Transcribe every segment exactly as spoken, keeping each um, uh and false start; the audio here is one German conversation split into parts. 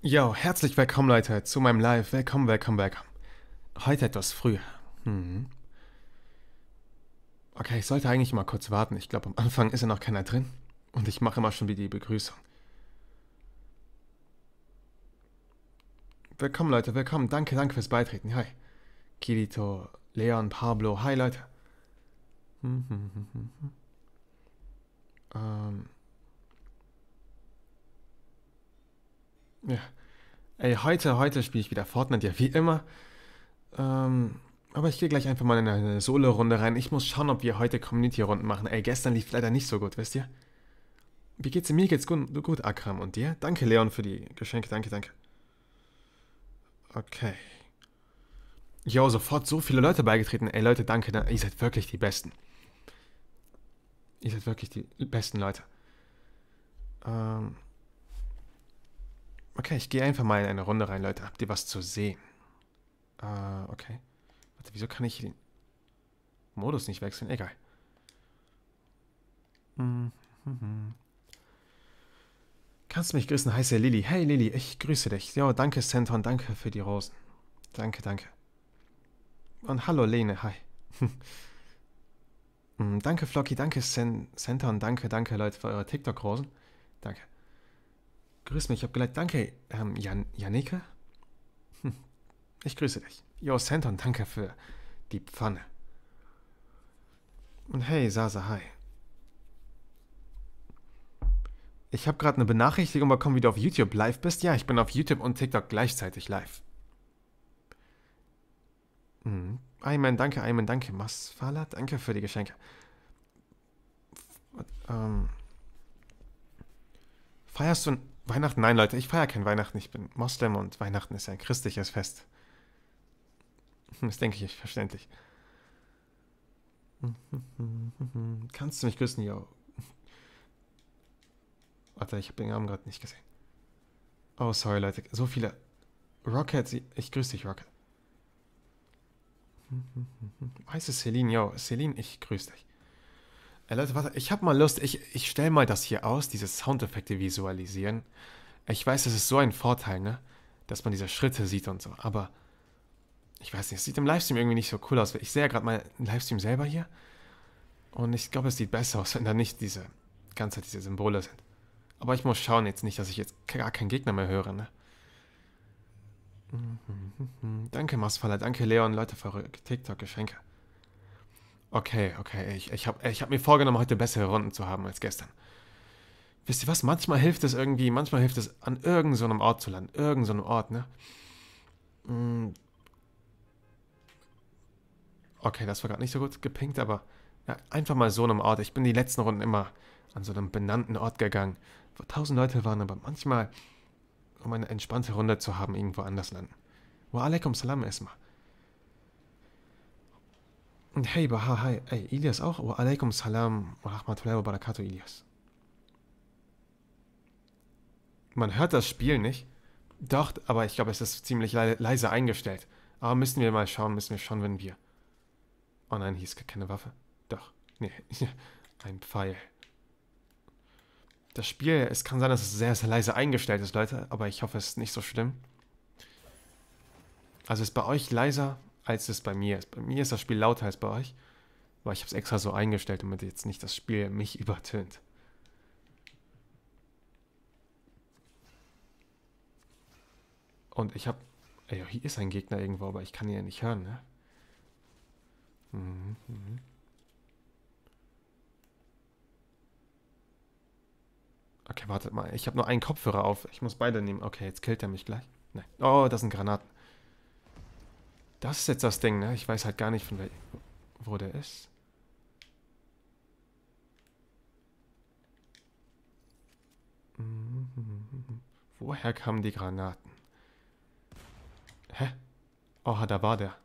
Yo, herzlich willkommen, Leute, zu meinem Live. Willkommen, willkommen, willkommen. Heute etwas früher. Mhm. Okay, ich sollte eigentlich mal kurz warten. Ich glaube, am Anfang ist ja noch keiner drin. Und ich mache immer schon wieder die Begrüßung. Willkommen, Leute, willkommen. Danke, danke fürs Beitreten. Hi. Kirito, Leon, Pablo. Hi, Leute. Hm, hm, hm, hm, hm. Ähm. Ja. Ey, heute, heute spiele ich wieder Fortnite, ja, wie immer. Ähm. Aber ich gehe gleich einfach mal in eine Solo-Runde rein. Ich muss schauen, ob wir heute Community-Runden machen. Ey, gestern lief leider nicht so gut, wisst ihr? Wie geht's dir? Mir geht's gut, gut, Akram. Und dir? Danke, Leon, für die Geschenke. Danke, danke. Okay. Jo, sofort so viele Leute beigetreten. Ey, Leute, danke. Ihr seid wirklich die Besten. Ihr seid wirklich die besten Leute. Ähm. Okay, ich gehe einfach mal in eine Runde rein, Leute. Habt ihr was zu sehen? Äh, okay. Warte, wieso kann ich den Modus nicht wechseln? Egal. Mhm. Kannst du mich grüßen? Heiße Lilly. Hey Lilly, ich grüße dich. Jo, danke Senton, danke für die Rosen. Danke, danke. Und hallo Lene, hi. Mm, danke Flocky, danke Sen Senton, danke, danke Leute für eure TikTok-Rosen. Danke. Grüß mich, ich hab geliked. Danke, ähm, Jan Janike? Hm. Ich grüße dich. Jo, Senton, danke für die Pfanne. Und hey, Sasa, hi. Ich habe gerade eine Benachrichtigung bekommen, wie du auf YouTube live bist. Ja, ich bin auf YouTube und TikTok gleichzeitig live. Mhm. Ayman, danke, Ayman, danke. Masfala, danke für die Geschenke. Ähm, feierst du Weihnachten? Nein, Leute, ich feiere kein Weihnachten. Ich bin Moslem und Weihnachten ist ein christliches Fest. Das denke ich verständlich. Kannst du mich grüßen, yo? Warte, ich habe den Namen gerade nicht gesehen. Oh, sorry, Leute. So viele. Rocket, ich grüße dich, Rocket. Heiße Celine, yo. Celine, ich grüße dich. Ey, Leute, warte, ich habe mal Lust. Ich, ich stelle mal das hier aus, diese Soundeffekte visualisieren. Ich weiß, das ist so ein Vorteil, ne? Dass man diese Schritte sieht und so. Aber ich weiß nicht, es sieht im Livestream irgendwie nicht so cool aus. Ich sehe ja gerade mal einen Livestream selber hier. Und ich glaube, es sieht besser aus, wenn da nicht diese ganze Zeit diese Symbole sind. Aber ich muss schauen jetzt nicht, dass ich jetzt gar keinen Gegner mehr höre, ne? Danke, Masfaller. Danke, Leon. Leute, für eure TikTok-Geschenke. Okay, okay. Ich, ich habe ich hab mir vorgenommen, heute bessere Runden zu haben als gestern. Wisst ihr was? Manchmal hilft es irgendwie, manchmal hilft es, an irgendeinem so Ort zu landen. Irgend so einem Ort, ne? Okay, das war gerade nicht so gut gepinkt, aber ja, einfach mal so einem Ort. Ich bin die letzten Runden immer an so einem benannten Ort gegangen, wo tausend Leute waren, aber manchmal, um eine entspannte Runde zu haben, irgendwo anders landen. Wa alaikum salam erstmal. Und hey, Baha, hi. Ey, Ilias auch? Wa alaikum salam wa rahmatullahi wa barakatuh, Ilias. Man hört das Spiel nicht. Doch, aber ich glaube, es ist ziemlich le leise eingestellt. Aber müssen wir mal schauen, müssen wir schauen, wenn wir... Oh nein, hier ist keine Waffe. Doch. Nee, ein Pfeil. Das Spiel, es kann sein, dass es sehr, sehr leise eingestellt ist, Leute, aber ich hoffe, es ist nicht so schlimm. Also ist bei euch leiser, als es bei mir ist. Bei mir ist das Spiel lauter als bei euch, weil ich habe es extra so eingestellt, damit jetzt nicht das Spiel mich übertönt. Und ich habe... Ey, hier ist ein Gegner irgendwo, aber ich kann ihn ja nicht hören, ne? Mhm, mhm. Okay, wartet mal. Ich habe nur einen Kopfhörer auf. Ich muss beide nehmen. Okay, jetzt killt er mich gleich. Nein. Oh, das sind Granaten. Das ist jetzt das Ding, ne? Ich weiß halt gar nicht, von wel wo der ist. Mhm. Woher kamen die Granaten? Hä? Oh, da war der.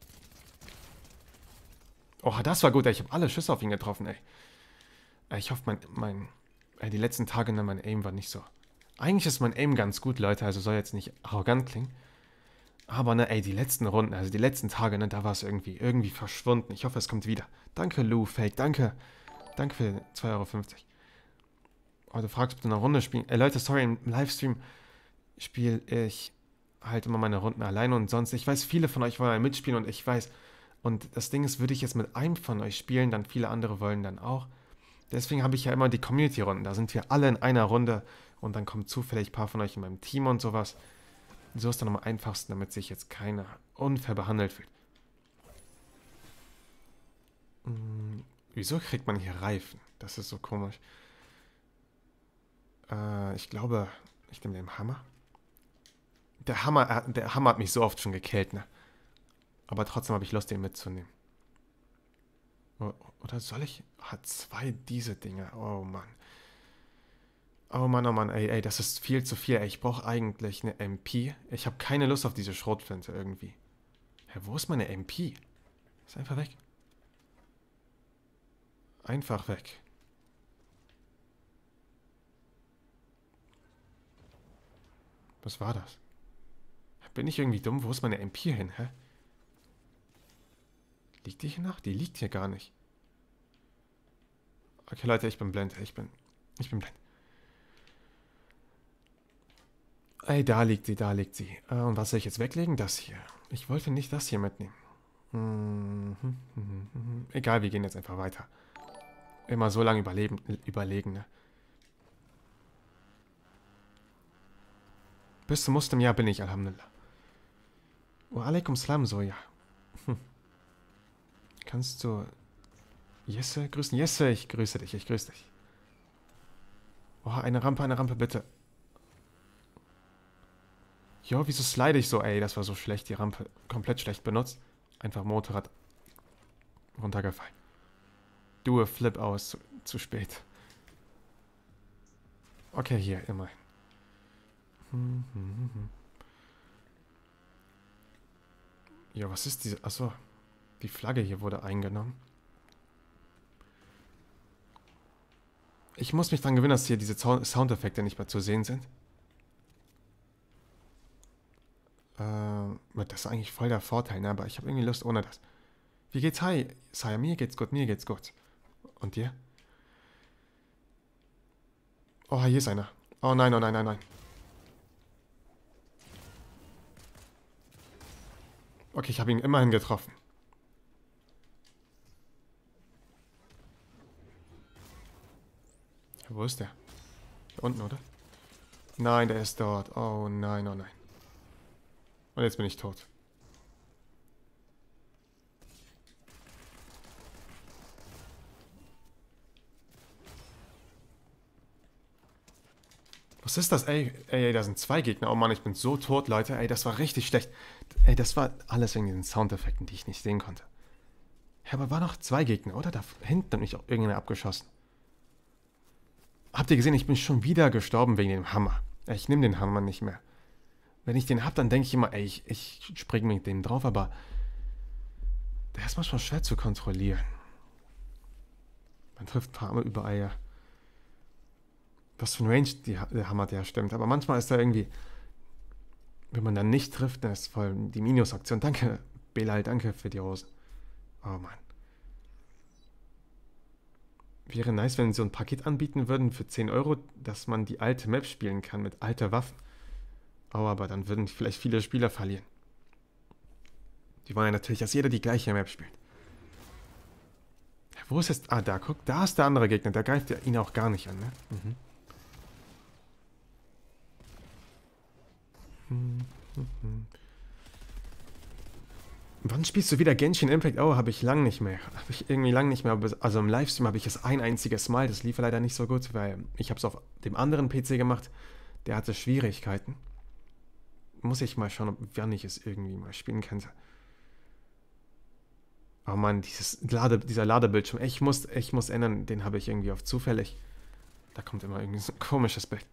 Oh, das war gut, ey. Ich habe alle Schüsse auf ihn getroffen, ey. Ich hoffe, mein, mein, ey, die letzten Tage, ne, mein Aim war nicht so. Eigentlich ist mein Aim ganz gut, Leute, also soll jetzt nicht arrogant klingen. Aber, ne, ey, die letzten Runden, also die letzten Tage, ne, da war es irgendwie, irgendwie verschwunden. Ich hoffe, es kommt wieder. Danke, Lou, Fake, danke. Danke für zwei Euro fünfzig. Oh, du fragst, ob du eine Runde spielen. Ey, Leute, sorry, im Livestream spiele ich halt immer meine Runden alleine und sonst, ich weiß, viele von euch wollen mitspielen und ich weiß, und das Ding ist, würde ich jetzt mit einem von euch spielen, dann viele andere wollen dann auch. Deswegen habe ich ja immer die Community-Runden, da sind wir alle in einer Runde und dann kommen zufällig ein paar von euch in meinem Team und sowas. So ist dann am einfachsten, damit sich jetzt keiner unfair behandelt fühlt. Hm, wieso kriegt man hier Reifen? Das ist so komisch. Äh, ich glaube, ich nehme den Hammer. Der Hammer, äh, der Hammer hat mich so oft schon gekillt, ne? Aber trotzdem habe ich Lust, den mitzunehmen. O- Oder soll ich? Hat zwei diese Dinge. Oh Mann. Oh Mann, oh Mann, ey, ey, das ist viel zu viel. Ey, ich brauche eigentlich eine M P. Ich habe keine Lust auf diese Schrotflinte irgendwie. Hä, wo ist meine M P? Ist einfach weg. Einfach weg. Was war das? Bin ich irgendwie dumm? Wo ist meine M P hin, hä? Liegt die hier noch? Die liegt hier gar nicht. Okay, Leute, ich bin blind. Ich bin... Ich bin blind. Ey, da liegt sie, da liegt sie. Äh, und was soll ich jetzt weglegen? Das hier. Ich wollte nicht das hier mitnehmen. Mhm, mhm, mhm, mhm. Egal, wir gehen jetzt einfach weiter. Immer so lange überleben, überlegen, ne? Bis zum Muslimjahr bin ich, Alhamdulillah. Wa alaikum salam, so, ja. Hm. Kannst du Jesse grüßen? Jesse, ich grüße dich, ich grüße dich. Oh, eine Rampe, eine Rampe, bitte. Jo, wieso slide ich so? Ey, das war so schlecht, die Rampe komplett schlecht benutzt. Einfach Motorrad runtergefallen. Due Flip aus, zu, zu spät. Okay, hier, immerhin. Hm, hm, hm, hm. Ja, was ist diese... Achso, die Flagge hier wurde eingenommen. Ich muss mich dran gewöhnen, dass hier diese Soundeffekte nicht mehr zu sehen sind. Äh, das ist eigentlich voll der Vorteil, ne? Aber ich habe irgendwie Lust ohne das. Wie geht's? Hi, Saya, mir geht's gut, mir geht's gut. Und dir? Oh, hier ist einer. Oh nein, oh nein, nein, nein. Okay, ich habe ihn immerhin getroffen. Wo ist der? Hier unten, oder? Nein, der ist dort. Oh nein, oh nein. Und jetzt bin ich tot. Was ist das? Ey, ey, ey, da sind zwei Gegner. Oh Mann, ich bin so tot, Leute. Ey, das war richtig schlecht. Ey, das war alles wegen den Soundeffekten, die ich nicht sehen konnte. Ja, aber war noch zwei Gegner, oder? Da hinten hat mich auch irgendeiner abgeschossen. Habt ihr gesehen, ich bin schon wieder gestorben wegen dem Hammer. Ich nehme den Hammer nicht mehr. Wenn ich den hab, dann denke ich immer, ey, ich, ich springe mit dem drauf, aber der ist manchmal schwer zu kontrollieren. Man trifft ein paar Mal überall, ja. Was für ein Range die, der Hammer der stimmt. Aber manchmal ist er irgendwie, wenn man dann nicht trifft, dann ist voll die Minusaktion. Danke, Belal, danke für die Rosen. Oh Mann. Wäre nice, wenn sie so ein Paket anbieten würden für zehn Euro, dass man die alte Map spielen kann mit alter Waffen. Oh, aber dann würden vielleicht viele Spieler verlieren. Die wollen ja natürlich, dass jeder die gleiche Map spielt. Wo ist jetzt... Ah, da, guck. Da ist der andere Gegner. Da greift er ihn auch gar nicht an, ne? Mhm. Hm, hm, hm. Wann spielst du wieder Genshin Impact? Oh, habe ich lang nicht mehr. Habe ich irgendwie lang nicht mehr. Also im Livestream habe ich es ein einziges Mal. Das lief leider nicht so gut, weil ich habe es auf dem anderen P C gemacht. Der hatte Schwierigkeiten. Muss ich mal schauen, wann ich es irgendwie mal spielen könnte. Oh Mann, dieses Lade, dieser Ladebildschirm. Ich muss, ich muss ändern. Den habe ich irgendwie auf zufällig. Da kommt immer irgendwie so ein komisches Bild.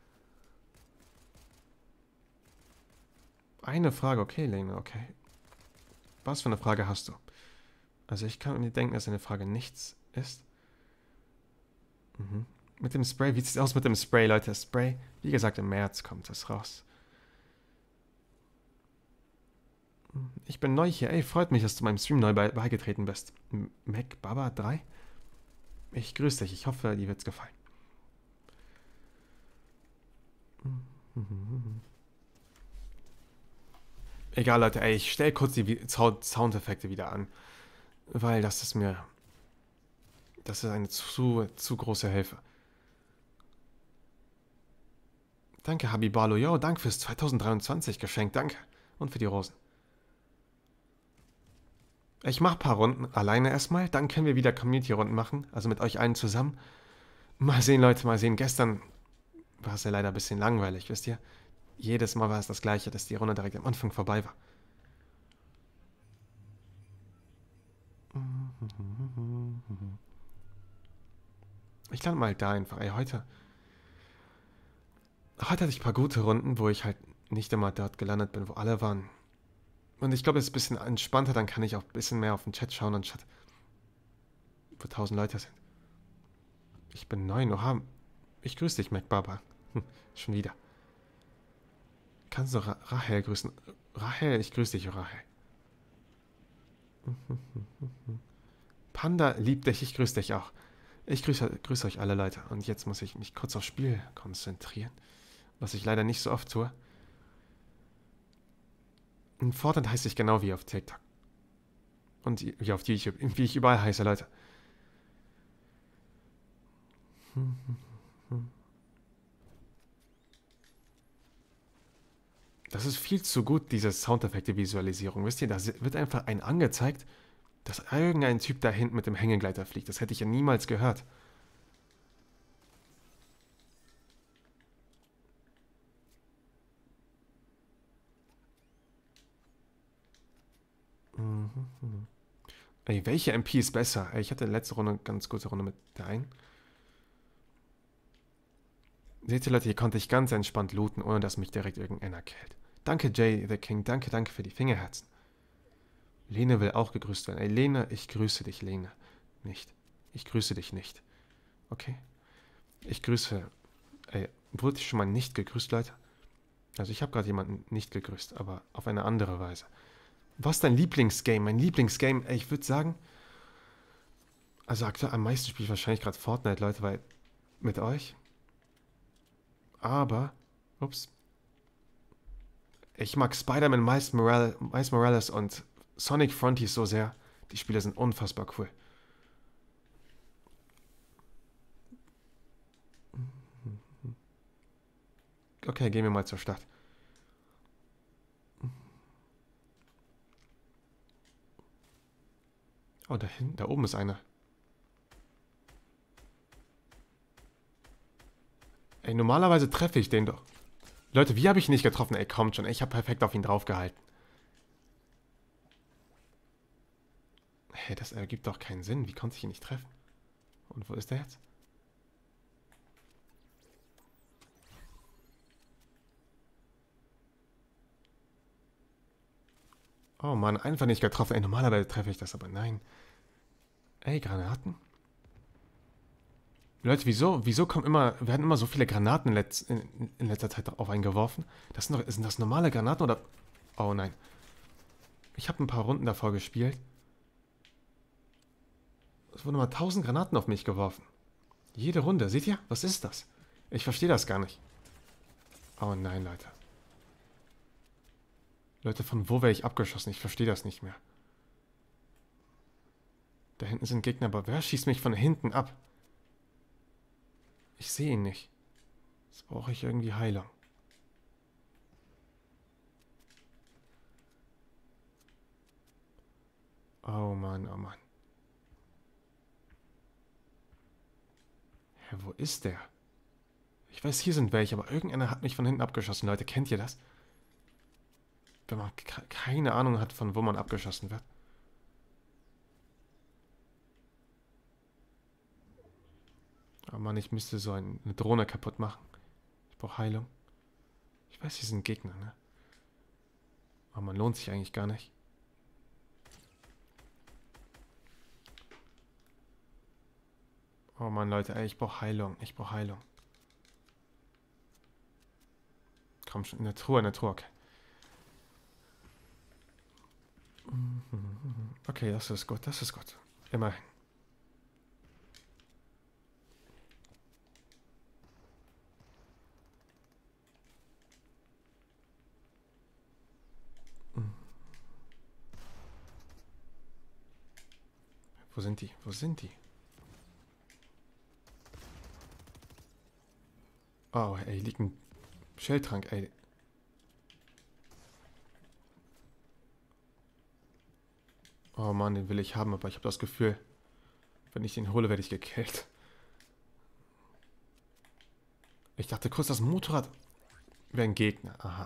Eine Frage, okay, Lena, okay. Was für eine Frage hast du? Also ich kann mir denken, dass eine Frage nichts ist. Mhm. Mit dem Spray, wie sieht es aus mit dem Spray, Leute? Spray, wie gesagt, im März kommt es raus. Ich bin neu hier. Ey, freut mich, dass du meinem Stream neu bei beigetreten bist. Mac Baba drei? Ich grüße dich. Ich hoffe, dir wird's gefallen. Egal, Leute, ey, ich stelle kurz die Soundeffekte wieder an. Weil das ist mir... Das ist eine zu, zu große Hilfe. Danke, Habibalo. Yo, danke fürs zweitausenddreiundzwanzig Geschenk. Danke. Und für die Rosen. Ich mache ein paar Runden alleine erstmal. Dann können wir wieder Community-Runden machen. Also mit euch allen zusammen. Mal sehen, Leute, mal sehen. Gestern war es ja leider ein bisschen langweilig, wisst ihr? Jedes Mal war es das Gleiche, dass die Runde direkt am Anfang vorbei war. Ich lande mal da einfach. Ey, heute... Heute hatte ich ein paar gute Runden, wo ich halt nicht immer dort gelandet bin, wo alle waren. Und ich glaube, es ist ein bisschen entspannter, dann kann ich auch ein bisschen mehr auf den Chat schauen, anstatt wo tausend Leute sind. Ich bin neun, oha. Ich grüße dich, MacBaba. Hm, schon wieder. Kannst du Ra Rahel grüßen? Rahel, ich grüße dich, Rahel. Panda liebt dich, ich grüße dich auch. Ich grüße, grüße euch alle, Leute. Und jetzt muss ich mich kurz aufs Spiel konzentrieren. Was ich leider nicht so oft tue. In Fortnite heiße ich genau wie auf TikTok. Und wie auf YouTube. Wie ich überall heiße, Leute. Das ist viel zu gut, diese Soundeffekte-Visualisierung. Wisst ihr, da wird einfach ein angezeigt, dass irgendein Typ da hinten mit dem Hängegleiter fliegt. Das hätte ich ja niemals gehört. Ey, welche M P ist besser? Ey, ich hatte letzte Runde eine ganz gute Runde mit der einen. Seht ihr, Leute, hier konnte ich ganz entspannt looten, ohne dass mich direkt irgendeiner killt. Danke, Jay the King. Danke, danke für die Fingerherzen. Lene will auch gegrüßt werden. Ey, Lene, ich grüße dich, Lene. Nicht. Ich grüße dich nicht. Okay? Ich grüße... Ey, wurde ich schon mal nicht gegrüßt, Leute? Also ich habe gerade jemanden nicht gegrüßt, aber auf eine andere Weise. Was ist dein Lieblingsgame? Mein Lieblingsgame, ey, ich würde sagen... Also aktuell am meisten spiele ich wahrscheinlich gerade Fortnite, Leute, weil... Mit euch... Aber, ups, ich mag Spider-Man, Miles Morales, Miles Morales und Sonic Frontiers so sehr. Die Spiele sind unfassbar cool. Okay, gehen wir mal zur Stadt. Oh, da hinten, da oben ist einer. Ey, normalerweise treffe ich den doch. Leute, wie habe ich ihn nicht getroffen? Ey, kommt schon. Ey, ich habe perfekt auf ihn draufgehalten. Hey, das ergibt doch keinen Sinn. Wie konnte ich ihn nicht treffen? Und wo ist der jetzt? Oh Mann, einfach nicht getroffen. Ey, normalerweise treffe ich das, aber nein. Ey, Granaten? Leute, wieso, wieso kommen immer, werden immer so viele Granaten in, letz, in, in letzter Zeit auf einen geworfen? Das sind, doch, sind das normale Granaten oder... Oh nein. Ich habe ein paar Runden davor gespielt. Es wurden mal tausend Granaten auf mich geworfen. Jede Runde. Seht ihr? Was ist das? Ich verstehe das gar nicht. Oh nein, Leute. Leute, von wo werde ich abgeschossen? Ich verstehe das nicht mehr. Da hinten sind Gegner, aber wer schießt mich von hinten ab? Ich sehe ihn nicht. Jetzt brauche ich irgendwie Heilung. Oh Mann, oh Mann. Hä, wo ist der? Ich weiß, hier sind welche, aber irgendeiner hat mich von hinten abgeschossen. Leute, kennt ihr das? Wenn man keine Ahnung hat, von wo man abgeschossen wird. Oh Mann, ich müsste so eine Drohne kaputt machen. Ich brauche Heilung. Ich weiß, hier sind Gegner, ne? Aber man lohnt sich eigentlich gar nicht. Oh Mann, Leute, ey, ich brauche Heilung. Ich brauche Heilung. Komm schon, in der Truhe, in der Truhe, okay. Okay, das ist gut, das ist gut. Immerhin. Wo sind die? Wo sind die? Oh, ey, liegt ein Schildtrank, ey. Oh Mann, den will ich haben, aber ich habe das Gefühl, wenn ich den hole, werde ich gekillt. Ich dachte kurz, das Motorrad wäre ein Gegner. Aha.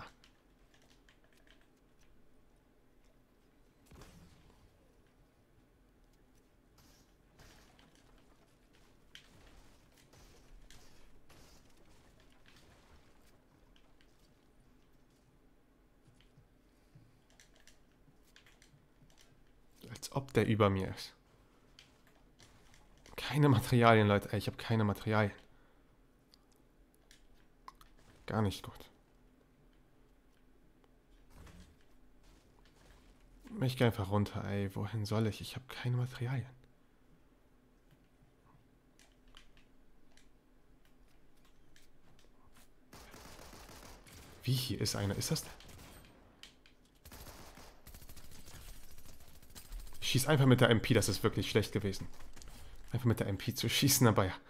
Als ob der über mir ist. Keine Materialien, Leute. Ey, ich habe keine Materialien. Gar nicht gut. Ich gehe einfach runter, ey. Wohin soll ich? Ich habe keine Materialien. Wie, hier ist einer? Ist das der? Ich schieß einfach mit der M P, das ist wirklich schlecht gewesen. Einfach mit der M P zu schießen, aber ja.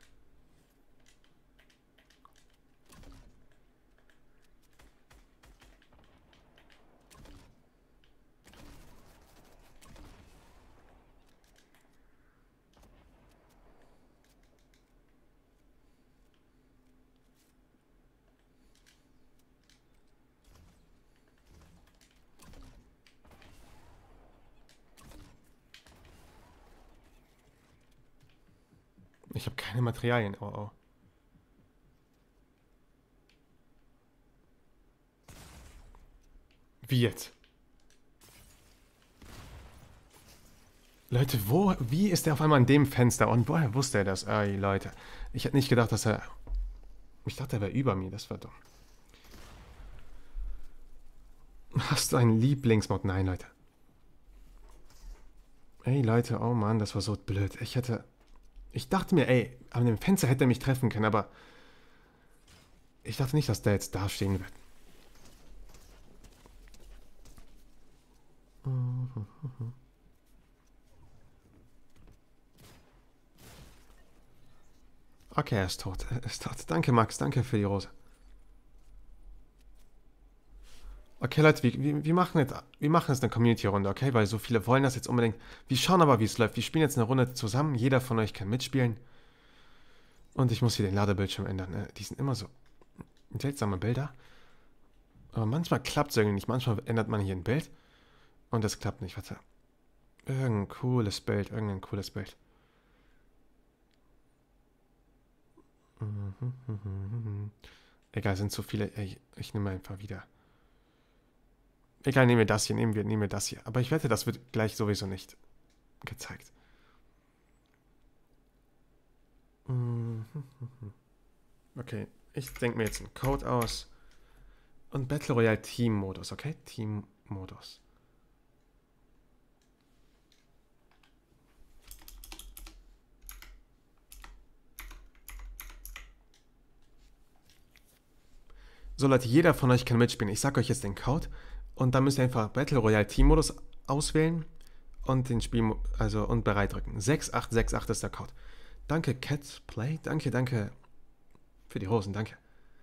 Ich habe keine Materialien. Oh, oh. Wie jetzt? Leute, wo, wie ist der auf einmal an dem Fenster? Und woher wusste er das? Ey, Leute. Ich hätte nicht gedacht, dass er... Ich dachte, er wäre über mir. Das war dumm. Hast du einen Lieblingsmod? Nein, Leute. Ey, Leute. Oh Mann, das war so blöd. Ich hätte... Ich dachte mir, ey, an dem Fenster hätte er mich treffen können, aber... Ich dachte nicht, dass der jetzt da stehen wird. Okay, er ist tot. Er ist tot. Danke, Max. Danke für die Rose. Okay, Leute, wir, wir, wir, machen jetzt, wir machen jetzt eine Community-Runde, okay? Weil so viele wollen das jetzt unbedingt. Wir schauen aber, wie es läuft. Wir spielen jetzt eine Runde zusammen. Jeder von euch kann mitspielen. Und ich muss hier den Ladebildschirm ändern. Die sind immer so seltsame Bilder. Aber manchmal klappt es irgendwie nicht. Manchmal ändert man hier ein Bild. Und das klappt nicht. Warte. Irgendein cooles Bild. Irgendein cooles Bild. Egal, sind zu viele. Ich, ich nehme einfach wieder. Egal, nehmen wir das hier. Nehmen wir, nehmen wir das hier. Aber ich wette, das wird gleich sowieso nicht gezeigt. Okay, ich denke mir jetzt einen Code aus. Und Battle Royale Team-Modus, okay? Team-Modus. So Leute, jeder von euch kann mitspielen. Ich sage euch jetzt den Code. Und dann müsst ihr einfach Battle Royale Team-Modus auswählen. Und den Spiel, also und bereit drücken. sechs acht sechs acht ist der Code. Danke, Catplay. Danke, danke für die Hosen, danke.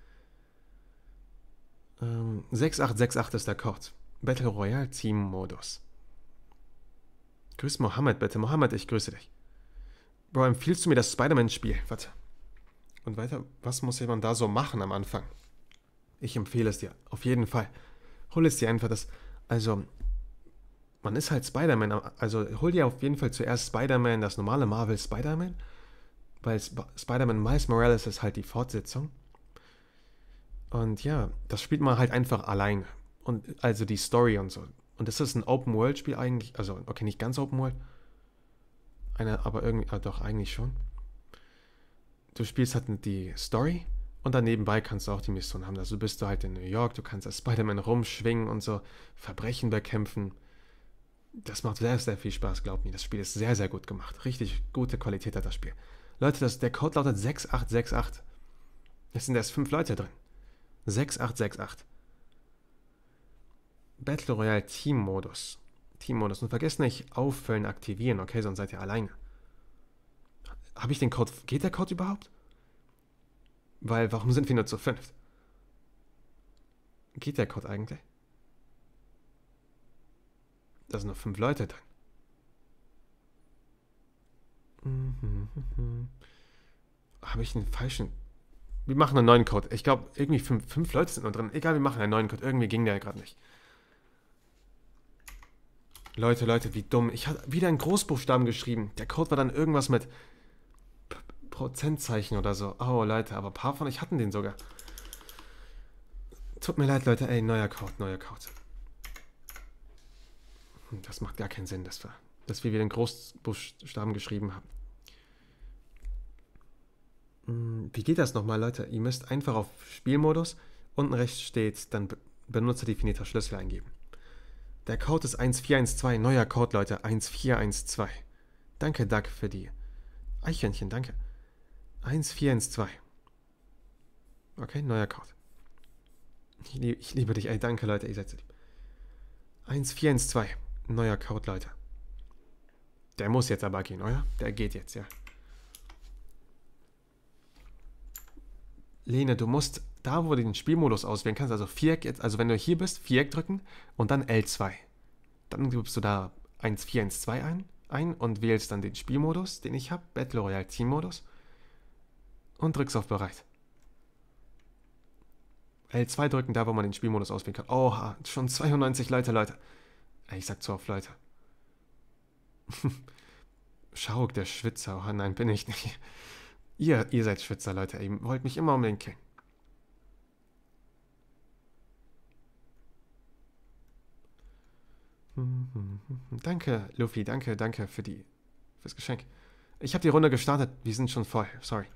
Ähm, sechs acht sechs acht ist der Code. Battle Royale Team Modus. Grüß Mohammed bitte. Mohammed, ich grüße dich. Bro, empfiehlst du mir das Spider-Man-Spiel? Warte. Und weiter, was muss jemand da so machen am Anfang? Ich empfehle es dir. Auf jeden Fall. Hol es dir einfach das. Also, man ist halt Spider-Man. Also, hol dir auf jeden Fall zuerst Spider-Man, das normale Marvel Spider-Man. Weil Sp- Spider-Man Miles Morales ist halt die Fortsetzung. Und ja, das spielt man halt einfach alleine. Und also die Story und so. Und das ist ein Open-World-Spiel eigentlich. Also, okay, nicht ganz Open-World. Eine, aber irgendwie, ah, doch, eigentlich schon. Du spielst halt die Story und dann nebenbei kannst du auch die Mission haben. Also bist du halt in New York, du kannst als Spider-Man rumschwingen und so Verbrechen bekämpfen. Das macht sehr, sehr viel Spaß, glaub mir. Das Spiel ist sehr, sehr gut gemacht. Richtig gute Qualität hat das Spiel. Leute, das, der Code lautet sechs acht sechs acht. Es sind erst fünf Leute drin. sechs acht sechs acht. Battle Royale Team Modus. Teammodus. Und vergesst nicht, auffüllen, aktivieren, okay? Sonst seid ihr alleine. Habe ich den Code... Geht der Code überhaupt? Weil, warum sind wir nur zu fünft? Geht der Code eigentlich? Da sind noch fünf Leute drin. Mhm. Habe ich einen falschen... Wir machen einen neuen Code. Ich glaube, irgendwie fünf, fünf Leute sind nur drin. Egal, wir machen einen neuen Code. Irgendwie ging der gerade nicht. Leute, Leute, wie dumm. Ich hatte wieder einen Großbuchstaben geschrieben. Der Code war dann irgendwas mit P Prozentzeichen oder so. Oh, Leute, aber ein paar von euch hatten den sogar. Tut mir leid, Leute. Ey, neuer Code, neuer Code. Das macht gar keinen Sinn, dass wir, dass wir wieder einen Großbuchstaben geschrieben haben. Wie geht das nochmal, Leute? Ihr müsst einfach auf Spielmodus, unten rechts steht, dann benutzerdefinierter Schlüssel eingeben. Der Code ist eins vier eins zwei, neuer Code, Leute, eins vier eins zwei. Danke, Doug, für die Eichhörnchen, danke. eins vier eins zwei. Okay, neuer Code. Ich, lieb, ich liebe dich, ey, danke, Leute, ihr seid so lieb. eins vier eins zwei, neuer Code, Leute. Der muss jetzt aber gehen, oder? Der geht jetzt, ja. Lene, du musst da, wo du den Spielmodus auswählen kannst, also Viereck, also wenn du hier bist, Viereck drücken und dann L zwei. Dann gibst du da eins vier eins zwei ein, ein und wählst dann den Spielmodus, den ich habe, Battle Royale Teammodus, und drückst auf Bereit. L zwei drücken, da wo man den Spielmodus auswählen kann. Oha, schon zweiundneunzig Leute, Leute. Ich sag zu oft Leute. Schauk, der Schwitzer. Oh nein, bin ich nicht. Ihr, ihr seid Schwitzer, Leute. Ihr wollt mich immer unbedingt killen. Danke, Luffy. Danke, danke für die, fürs Geschenk. Ich habe die Runde gestartet. Wir sind schon voll. Sorry.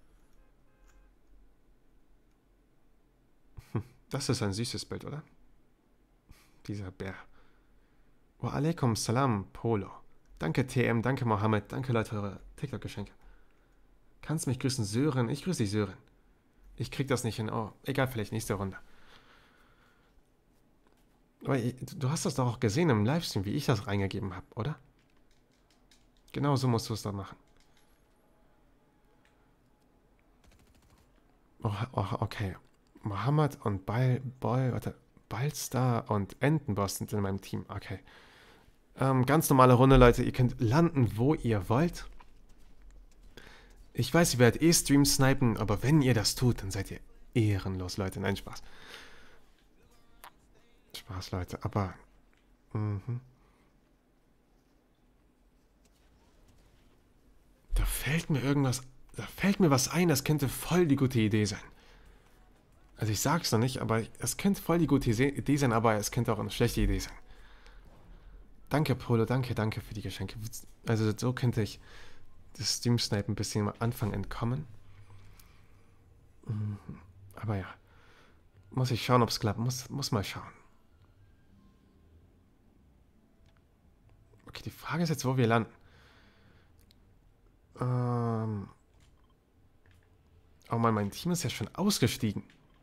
Das ist ein süßes Bild, oder? Dieser Bär. Wa alaikum salam, Polo. Danke, T M. Danke, Mohammed. Danke, Leute, eure TikTok-Geschenke. Kannst mich grüßen, Sören. Ich grüße dich, Sören. Ich krieg das nicht hin. Oh, egal, vielleicht nächste Runde. Aber du hast das doch auch gesehen im Livestream, wie ich das reingegeben habe, oder? Genau so musst du es dann machen. Oh, oh, okay. Mohammed und Bal, Bal, warte, Balstar und Entenboss sind in meinem Team. Okay. Ähm, ganz normale Runde, Leute. Ihr könnt landen, wo ihr wollt. Ich weiß, ihr werdet eh Stream snipen, aber wenn ihr das tut, dann seid ihr ehrenlos, Leute. Nein, Spaß. Spaß, Leute, aber... Mhm. Da fällt mir irgendwas... Da fällt mir was ein, das könnte voll die gute Idee sein. Also ich sag's noch nicht, aber es könnte voll die gute Idee sein, aber es könnte auch eine schlechte Idee sein. Danke, Polo, danke, danke für die Geschenke. Also so könnte ich das Stream-Snipe ein bisschen am Anfang entkommen. Aber ja. Muss ich schauen, ob es klappt. Muss, muss mal schauen. Okay, die Frage ist jetzt, wo wir landen. Ähm... Oh Mann, mein Team ist ja schon ausgestiegen.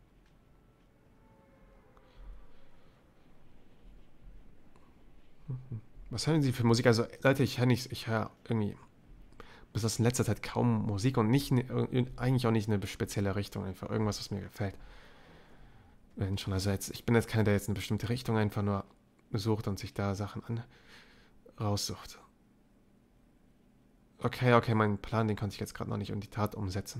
Was hören Sie für Musik? Also, Leute, ich höre nicht, ich höre irgendwie besonders in letzter Zeit kaum Musik und nicht, eigentlich auch nicht eine spezielle Richtung, einfach irgendwas, was mir gefällt. Wenn schon, also jetzt, ich bin jetzt keiner, der jetzt eine bestimmte Richtung einfach nur sucht und sich da Sachen an raussucht. Okay, okay, meinen Plan, den konnte ich jetzt gerade noch nicht in die Tat umsetzen.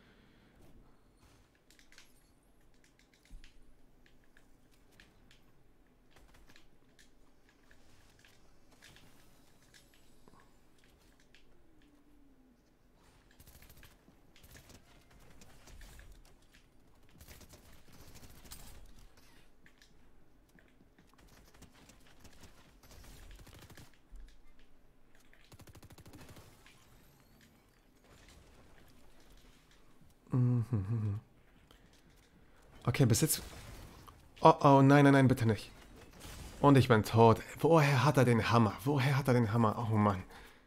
Okay, bis jetzt... Oh, oh, nein, nein, nein, bitte nicht. Und ich bin tot. Woher hat er den Hammer? Woher hat er den Hammer? Oh Mann.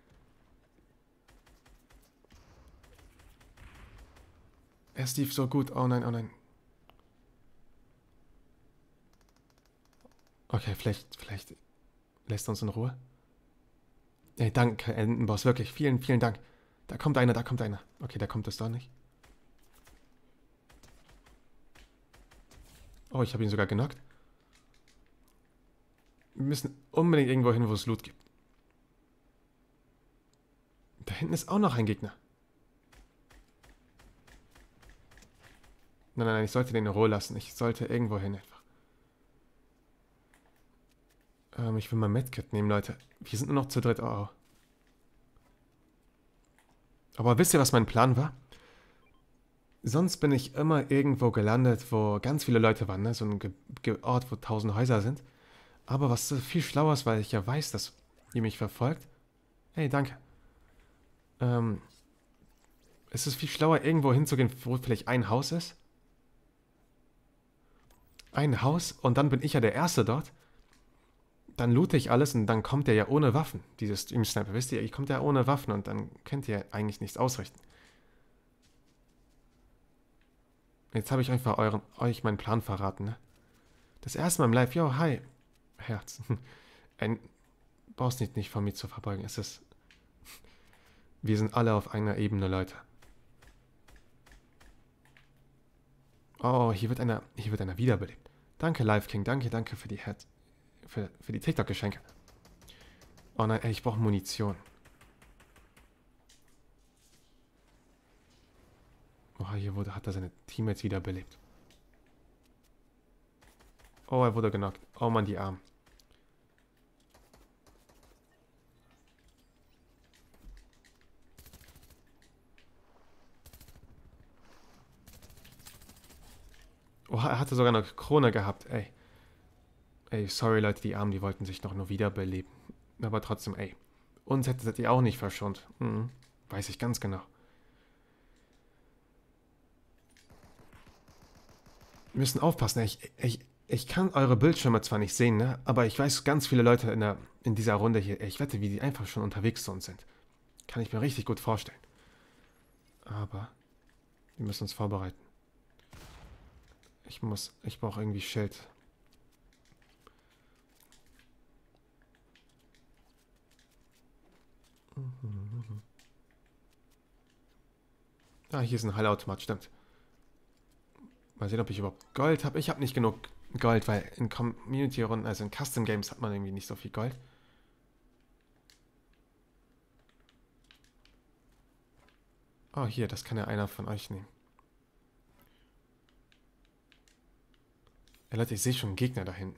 Er ist lief so gut. Oh nein, oh nein. Okay, vielleicht, vielleicht... lässt uns in Ruhe. Ey, danke, Entenboss, wirklich. Vielen, vielen Dank. Da kommt einer, da kommt einer. Okay, da kommt es doch nicht. Oh, ich habe ihn sogar genockt. Wir müssen unbedingt irgendwo hin, wo es Loot gibt. Da hinten ist auch noch ein Gegner. Nein, nein, nein, ich sollte den in Ruhe lassen. Ich sollte irgendwo hin einfach. Ähm, ich will mal Medkit nehmen, Leute. Wir sind nur noch zu dritt. Oh, oh. Aber wisst ihr, was mein Plan war? Sonst bin ich immer irgendwo gelandet, wo ganz viele Leute waren, ne? So ein Ge Ge Ort, wo tausend Häuser sind. Aber was so viel schlauer ist, weil ich ja weiß, dass ihr mich verfolgt. Hey, danke. Ähm, es ist viel schlauer, irgendwo hinzugehen, wo vielleicht ein Haus ist. Ein Haus und dann bin ich ja der Erste dort. Dann loote ich alles und dann kommt der ja ohne Waffen. Dieses Stream-Sniper, wisst ihr, ich kommt ja ohne Waffen und dann könnt ihr eigentlich nichts ausrichten. Jetzt habe ich einfach euren, euch meinen Plan verraten, ne? Das erste Mal im Live, yo, hi, Herz. Ein, brauchst nicht, nicht von mir zu verbeugen, es ist... Wir sind alle auf einer Ebene, Leute. Oh, hier wird einer, hier wird einer wiederbelebt. Danke, Live King, danke, danke für die Herz, für, für die TikTok-Geschenke. Oh nein, ey, ich brauche Munition. Oh, hier wurde, hat er seine Teammates wiederbelebt. Oh, er wurde genockt. Oh Mann, die Armen. Oh, er hatte sogar eine Krone gehabt, ey. Ey, sorry Leute, die Armen, die wollten sich noch nur wiederbeleben. Aber trotzdem, ey. Uns hättet ihr auch nicht verschont. Mhm. Weiß ich ganz genau. Wir müssen aufpassen, ey. Ich, ich, ich kann eure Bildschirme zwar nicht sehen, ne? Aber ich weiß, ganz viele Leute in, der, in dieser Runde hier, ey, ich wette, wie die einfach schon unterwegs zu uns sind. Kann ich mir richtig gut vorstellen. Aber wir müssen uns vorbereiten. Ich muss, ich brauche irgendwie Schild. Ah, hier ist ein Heilautomat, stimmt. Mal sehen, ob ich überhaupt Gold habe. Ich habe nicht genug Gold, weil in Community-Runden, also in Custom Games, hat man irgendwie nicht so viel Gold. Oh, hier, das kann ja einer von euch nehmen. Ja, Leute, ich sehe schon einen Gegner da hinten.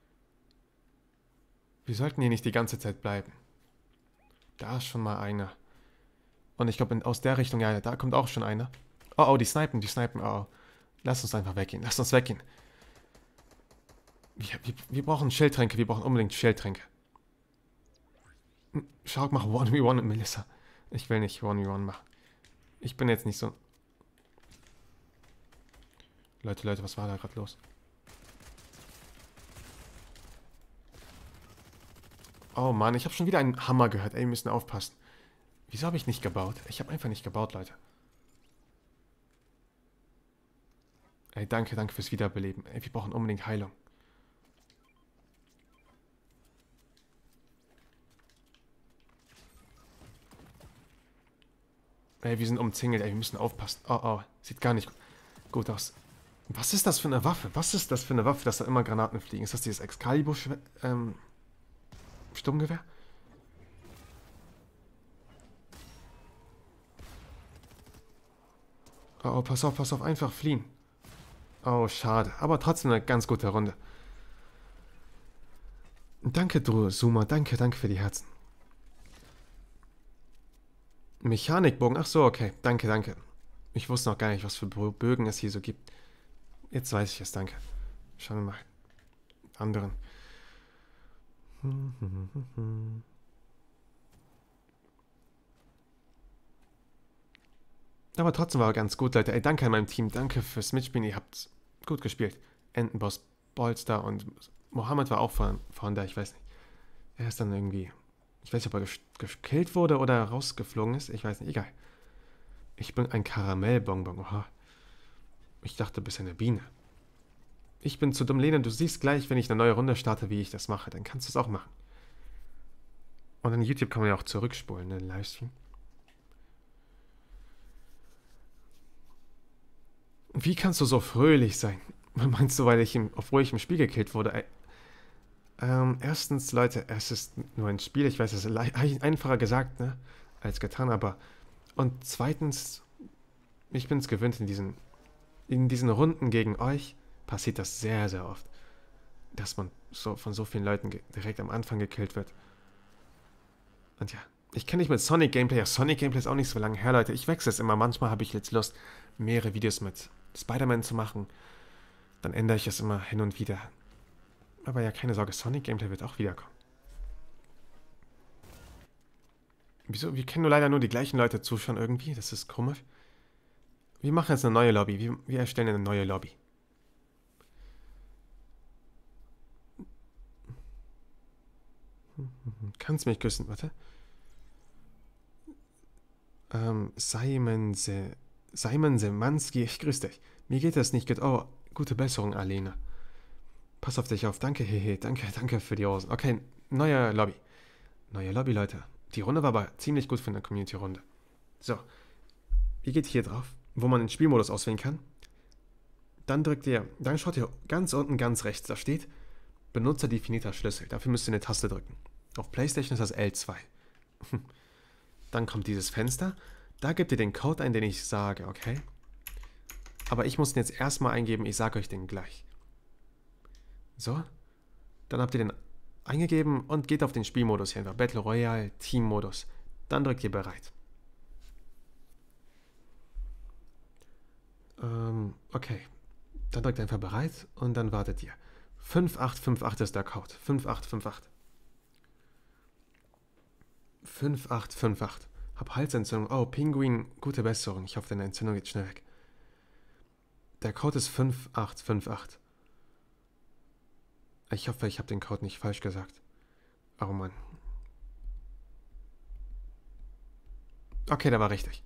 Wir sollten hier nicht die ganze Zeit bleiben. Da ist schon mal einer. Und ich glaube, aus der Richtung, ja, da kommt auch schon einer. Oh, oh, die snipen, die snipen, oh, oh. Lass uns einfach weggehen, lass uns weggehen. Wir, wir, wir brauchen Schildtränke, wir brauchen unbedingt Schildtränke. Schau, mach one v one mit Melissa. Ich will nicht one v one machen. Ich bin jetzt nicht so... Leute, Leute, was war da gerade los? Oh Mann, ich habe schon wieder einen Hammer gehört. Ey, wir müssen aufpassen. Wieso habe ich nicht gebaut? Ich habe einfach nicht gebaut, Leute. Ey, danke, danke fürs Wiederbeleben. Ey, wir brauchen unbedingt Heilung. Ey, wir sind umzingelt. Ey, wir müssen aufpassen. Oh, oh. Sieht gar nicht gut aus. Was ist das für eine Waffe? Was ist das für eine Waffe, dass da immer Granaten fliegen? Ist das dieses Excalibur ähm, Sturmgewehr? Oh, oh, pass auf, pass auf. Einfach fliehen. Oh, schade. Aber trotzdem eine ganz gute Runde. Danke, Zuma. Danke, danke für die Herzen. Mechanikbogen. Ach so, okay. Danke, danke. Ich wusste noch gar nicht, was für Bögen es hier so gibt. Jetzt weiß ich es, danke. Schauen wir mal. Anderen. Aber trotzdem war er ganz gut, Leute. Ey, danke an meinem Team. Danke fürs Mitspielen. Ihr habt gut gespielt. Entenboss, Bolster und Mohammed war auch von, von da, ich weiß nicht. Er ist dann irgendwie... Ich weiß nicht, ob er gekillt wurde oder rausgeflogen ist. Ich weiß nicht, egal. Ich bin ein Karamellbonbon. Oha. Ich dachte, du bist eine Biene. Ich bin zu dumm, Lena. Du siehst gleich, wenn ich eine neue Runde starte, wie ich das mache. Dann kannst du es auch machen. Und in YouTube kann man ja auch zurückspulen, ne, den Livestream. Wie kannst du so fröhlich sein? Meinst du, weil ich im, obwohl ich im Spiel gekillt wurde? Ähm, erstens, Leute, es ist nur ein Spiel. Ich weiß, es ist einfacher gesagt, ne, als getan, aber... Und zweitens, ich bin es gewöhnt, in diesen, in diesen Runden gegen euch passiert das sehr, sehr oft. Dass man so von so vielen Leuten direkt am Anfang gekillt wird. Und ja, ich kenne nicht mit Sonic Gameplay. Ja, Sonic Gameplay ist auch nicht so lange her, Leute. Ich wechsle es immer. Manchmal habe ich jetzt Lust, mehrere Videos mit Spider-Man zu machen. Dann ändere ich es immer hin und wieder. Aber ja, keine Sorge, Sonic Gameplay wird auch wiederkommen. Wieso? Wir kennen nur leider nur die gleichen Leute zuschauen irgendwie. Das ist komisch. Wir machen jetzt eine neue Lobby. Wir, wir erstellen eine neue Lobby. Kannst mich küssen, warte. Ähm, Simon Se... Simon Semanski, ich grüß dich. Mir geht das nicht gut. Oh, gute Besserung, Alena. Pass auf dich auf. Danke, hehe. Danke, danke für die Rosen. Okay, neue Lobby. Neue Lobby, Leute. Die Runde war aber ziemlich gut für eine Community-Runde. So. Ihr geht hier drauf, wo man den Spielmodus auswählen kann. Dann drückt ihr, dann schaut ihr ganz unten ganz rechts. Da steht Benutzerdefinierter Schlüssel. Dafür müsst ihr eine Taste drücken. Auf PlayStation ist das L zwei. Dann kommt dieses Fenster. Da gebt ihr den Code ein, den ich sage, okay? Aber ich muss den jetzt erstmal eingeben. Ich sage euch den gleich. So. Dann habt ihr den eingegeben und geht auf den Spielmodus hier. Einfach Battle Royale, Team-Modus. Dann drückt ihr bereit. Ähm, okay. Dann drückt ihr einfach bereit und dann wartet ihr. fünf acht fünf acht ist der Code. fünf acht fünf acht. fünf acht fünf acht. Hab Halsentzündung. Oh, Pinguin, gute Besserung. Ich hoffe, deine Entzündung geht schnell weg. Der Code ist fünf acht fünf acht. Ich hoffe, ich habe den Code nicht falsch gesagt. Oh Mann. Okay, der war richtig.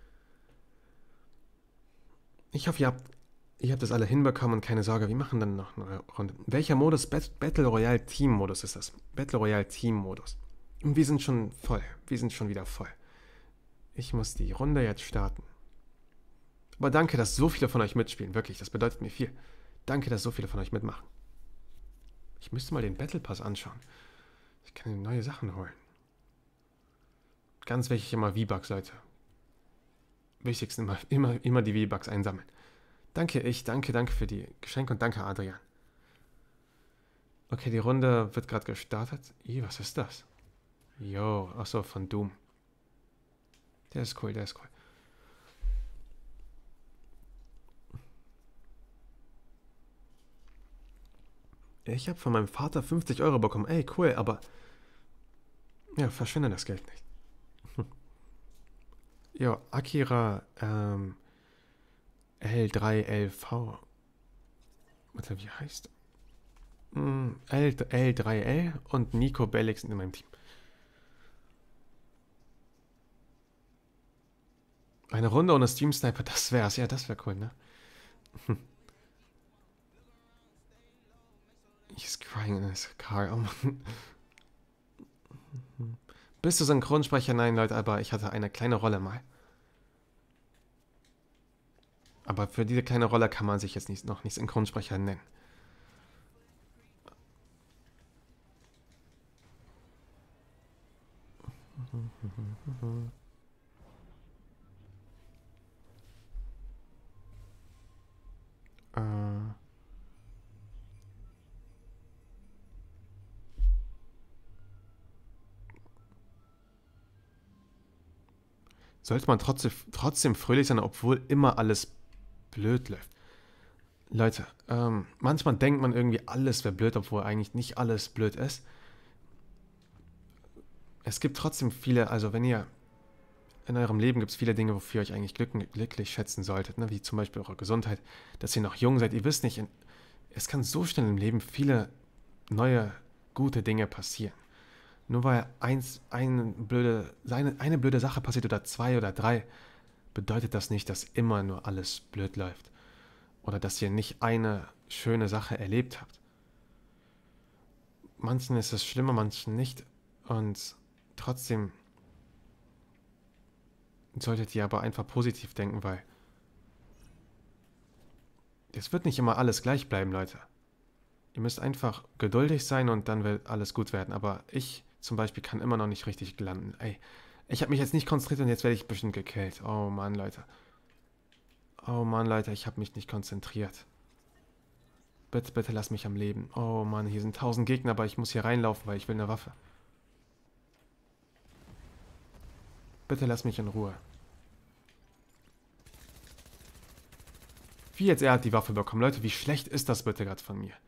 Ich hoffe, ihr habt, ihr habt das alle hinbekommen und keine Sorge, wir machen dann noch eine Runde. Welcher Modus? Bet- Battle Royale Team Modus ist das. Battle Royale Team Modus. Und wir sind schon voll. Wir sind schon wieder voll. Ich muss die Runde jetzt starten. Aber danke, dass so viele von euch mitspielen. Wirklich, das bedeutet mir viel. Danke, dass so viele von euch mitmachen. Ich müsste mal den Battle Pass anschauen. Ich kann neue Sachen holen. Ganz wichtig immer V-Bucks, Leute. Wichtigsten immer, immer, immer die V-Bucks einsammeln. Danke, ich, danke, danke für die Geschenke und danke, Adrian. Okay, die Runde wird gerade gestartet. Ih, was ist das? Jo, achso, von Doom. Der ist cool, der ist cool. Ich habe von meinem Vater fünfzig Euro bekommen. Ey, cool, aber... Ja, verschwende das Geld nicht. Hm. Ja, Akira ähm, L drei L V. Warte, wie heißt? Hm, L, L drei L und Nico Bellic sind in meinem Team. Eine Runde ohne Stream Sniper, das wär's. Ja, das wäre cool, ne? Hm. He's crying in his car. Oh Mann. Bist du Synchronsprecher? Nein, Leute, aber ich hatte eine kleine Rolle mal. Aber für diese kleine Rolle kann man sich jetzt nicht, noch nicht Synchronsprecher nennen. äh... Sollte man trotzdem, trotzdem fröhlich sein, obwohl immer alles blöd läuft. Leute, ähm, manchmal denkt man irgendwie, alles wäre blöd, obwohl eigentlich nicht alles blöd ist. Es gibt trotzdem viele, also wenn ihr in eurem Leben gibt es viele Dinge, wofür ihr euch eigentlich glück, glücklich schätzen solltet, ne? Wie zum Beispiel eure Gesundheit, dass ihr noch jung seid. Ihr wisst nicht, es kann so schnell im Leben viele neue, gute Dinge passieren. Nur weil eins, eine, blöde, eine blöde Sache passiert oder zwei oder drei, bedeutet das nicht, dass immer nur alles blöd läuft. Oder dass ihr nicht eine schöne Sache erlebt habt. Manchen ist es schlimmer, manchen nicht. Und Trotzdem solltet ihr aber einfach positiv denken, weil es wird nicht immer alles gleich bleiben, Leute. Ihr müsst einfach geduldig sein und dann wird alles gut werden. Aber ich zum Beispiel kann immer noch nicht richtig landen. Ey, ich habe mich jetzt nicht konzentriert und jetzt werde ich bestimmt gekillt. Oh Mann, Leute. Oh Mann, Leute, ich habe mich nicht konzentriert. Bitte, bitte lass mich am Leben. Oh Mann, hier sind tausend Gegner, aber ich muss hier reinlaufen, weil ich will eine Waffe. Bitte lass mich in Ruhe. Wie jetzt er hat die Waffe bekommen. Leute, wie schlecht ist das bitte gerade von mir?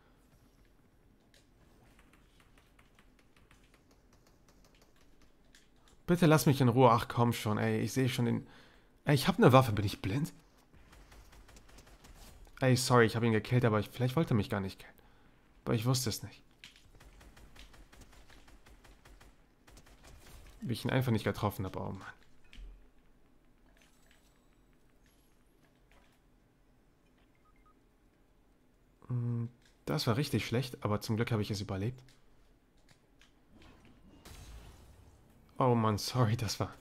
Bitte lass mich in Ruhe. Ach komm schon, ey. Ich sehe schon den... Ey, ich habe eine Waffe. Bin ich blind? Ey, sorry, ich habe ihn gekillt, aber ich, vielleicht wollte er mich gar nicht killen. Aber ich wusste es nicht. Wie ich ihn einfach nicht getroffen habe. Oh Mann. Das war richtig schlecht, aber zum Glück habe ich es überlebt. Oh Mann, sorry, das war...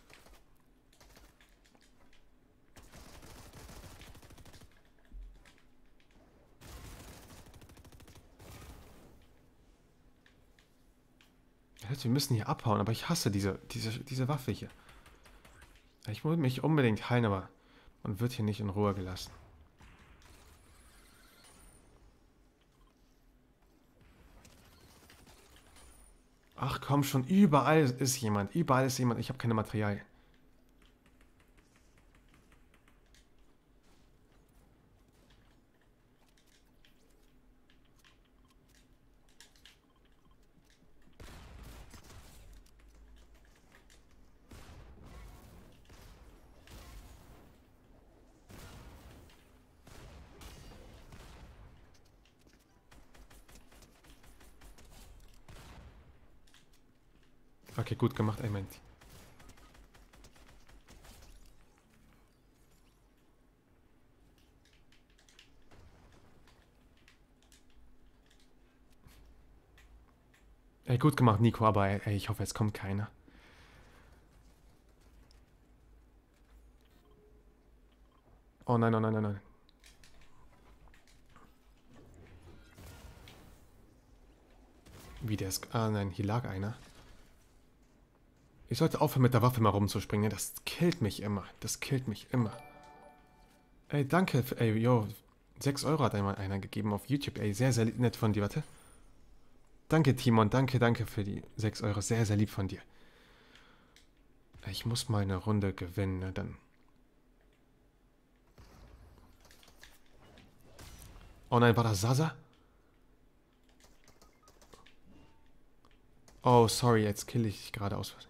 Leute, wir müssen hier abhauen, aber ich hasse diese, diese, diese Waffe hier. Ich muss mich unbedingt heilen, aber man wird hier nicht in Ruhe gelassen. Ach komm schon, überall ist jemand, überall ist jemand, ich habe keine Materialien. Okay, gut gemacht, ey, meint. Ey, gut gemacht, Nico, aber ey, ich hoffe, es kommt keiner. Oh nein, oh nein, nein, nein. Wie der ist... Ah nein, hier lag einer. Ich sollte aufhören, mit der Waffe mal rumzuspringen. Das killt mich immer. Das killt mich immer. Ey, danke. Für, ey, yo. sechs Euro hat einmal einer gegeben auf YouTube. Ey, sehr, sehr nett von dir. Warte. Danke, Timon. Danke, danke für die sechs Euro. Sehr, sehr lieb von dir. Ich muss mal eine Runde gewinnen, ne? Dann... Oh nein, war das Sasa? Oh, sorry. Jetzt kill ich dich gerade aus.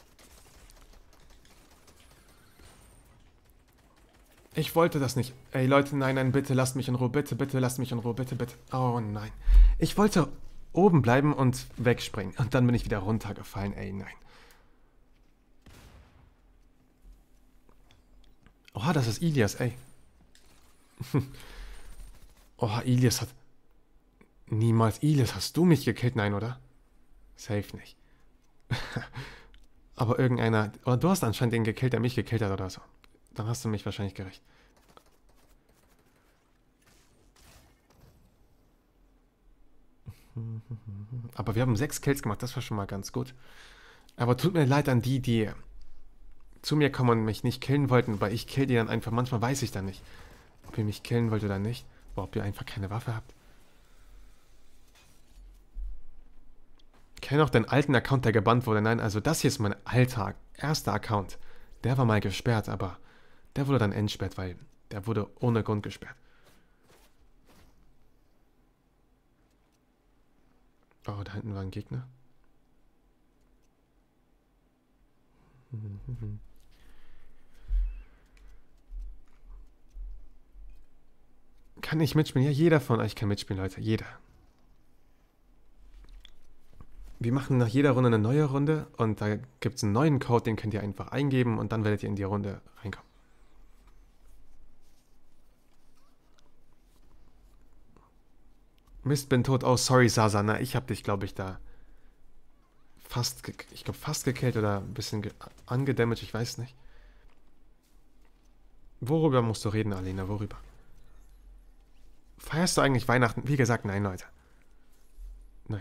Ich wollte das nicht. Ey, Leute, nein, nein, bitte lasst mich in Ruhe. Bitte, bitte, lasst mich in Ruhe. Bitte, bitte. Oh, nein. Ich wollte oben bleiben und wegspringen. Und dann bin ich wieder runtergefallen. Ey, nein. Oha, das ist Ilias, ey. Oha, Ilias hat... Niemals. Ilias, hast du mich gekillt? Nein, oder? Safe nicht. Aber irgendeiner... Oder du hast anscheinend den gekillt, der mich gekillt hat oder so. Dann hast du mich wahrscheinlich gerecht. Aber wir haben sechs Kills gemacht, das war schon mal ganz gut. Aber tut mir leid an die, die zu mir kommen und mich nicht killen wollten, weil ich kill die dann einfach. Manchmal weiß ich dann nicht, ob ihr mich killen wollt oder nicht. Oder ob ihr einfach keine Waffe habt. Ich kenne auch den alten Account, der gebannt wurde. Nein, also das hier ist mein alter, erster Account. Der war mal gesperrt, aber der wurde dann entsperrt, weil der wurde ohne Grund gesperrt. Oh, da hinten war ein Gegner. Kann ich mitspielen? Ja, jeder von euch kann mitspielen, Leute. Jeder. Wir machen nach jeder Runde eine neue Runde und da gibt es einen neuen Code, den könnt ihr einfach eingeben und dann werdet ihr in die Runde reinkommen. Mist, bin tot. Oh, sorry, Sasa. Na, ich hab dich, glaube ich, da fast, ich glaube, fast gekillt oder ein bisschen angedamaged, ich weiß nicht. Worüber musst du reden, Alena? Worüber? Feierst du eigentlich Weihnachten? Wie gesagt, nein, Leute. Nein.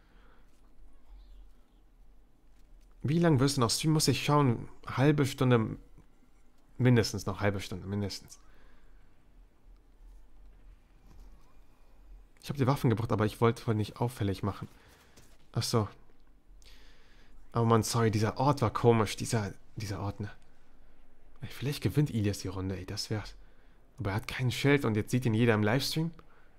Wie lange wirst du noch streamen? Muss ich schauen. Halbe Stunde. Mindestens noch halbe Stunde, mindestens. Ich habe die Waffen gebracht, aber ich wollte wohl nicht auffällig machen. Ach so. Oh Mann, sorry, dieser Ort war komisch. Dieser, dieser Ort, ne? Ey, vielleicht gewinnt Ilias die Runde, ey, das wär's. Aber er hat kein Schild und jetzt sieht ihn jeder im Livestream.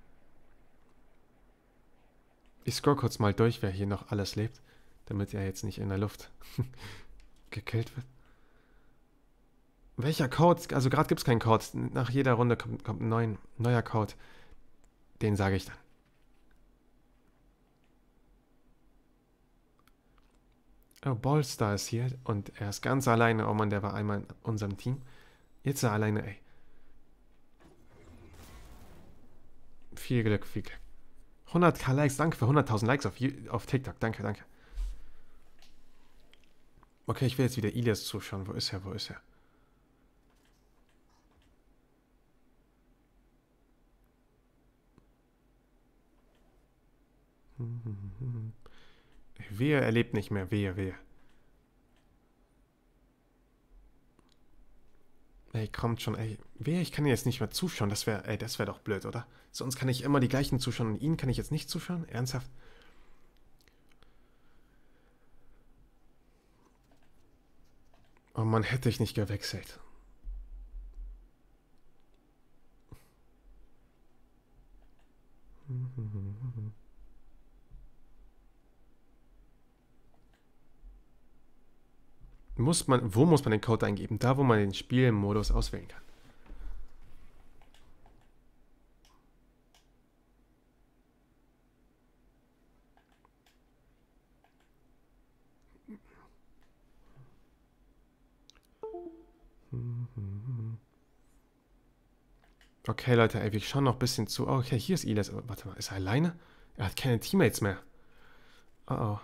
Ich scroll kurz mal durch, wer hier noch alles lebt, damit er jetzt nicht in der Luft gekillt wird. Welcher Code? Also gerade gibt es keinen Code. Nach jeder Runde kommt, kommt ein neuen, neuer Code. Den sage ich dann. Oh, Ballstar ist hier und er ist ganz alleine. Oh Mann, der war einmal in unserem Team. Jetzt ist er alleine, ey. Viel Glück, viel Glück. hunderttausend Likes, danke für hunderttausend Likes auf, auf TikTok. Danke, danke. Okay, ich will jetzt wieder Ilias zuschauen. Wo ist er, wo ist er? Wehe, er lebt nicht mehr. Wehe, wehe. Ey, kommt schon, ey. Wehe, ich kann jetzt nicht mehr zuschauen. Das wäre, ey, das wäre doch blöd, oder? Sonst kann ich immer die gleichen zuschauen und ihn kann ich jetzt nicht zuschauen? Ernsthaft? Oh Mann, hätte ich nicht gewechselt. Muss man, wo muss man den Code eingeben? Da, wo man den Spielmodus auswählen kann. Okay, Leute, ey, wir schauen noch ein bisschen zu. Oh, okay, hier ist Ilias. Warte mal, ist er alleine? Er hat keine Teammates mehr. Oh, oh.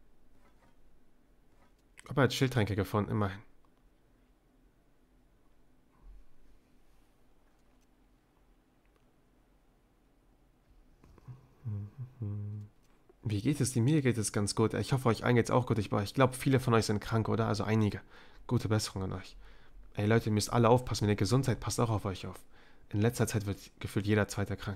Aber er hat Schildtränke gefunden, immerhin. Wie geht es dir? Mir geht es ganz gut. Ich hoffe, euch allen geht's auch gut. Ich, ich glaube, viele von euch sind krank, oder? Also einige. Gute Besserung an euch. Ey, Leute, ihr müsst alle aufpassen. Wenn ihr gesund seid, passt auch auf euch auf. In letzter Zeit wird gefühlt jeder Zweite krank.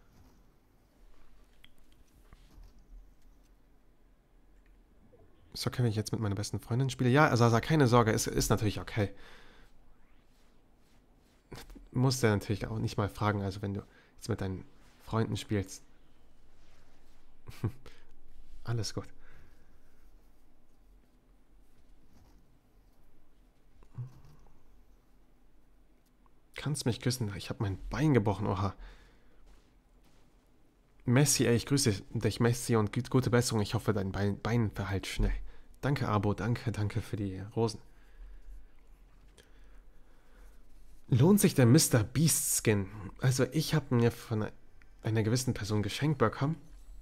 Ist okay, wenn ich jetzt mit meiner besten Freundin spiele? Ja, also, also keine Sorge, es ist, ist natürlich okay. Musst du natürlich auch nicht mal fragen, also wenn du jetzt mit deinen Freunden spielst. Alles gut. Kannst mich küssen? Ich habe mein Bein gebrochen, oha. Messi, ey, ich grüße dich, Messi, und gute Besserung. Ich hoffe, dein Bein, Bein verheilt schnell. Danke, Abo, danke, danke für die Rosen. Lohnt sich der Mister Beast Skin? Also, ich habe mir von einer gewissen Person geschenkt bekommen.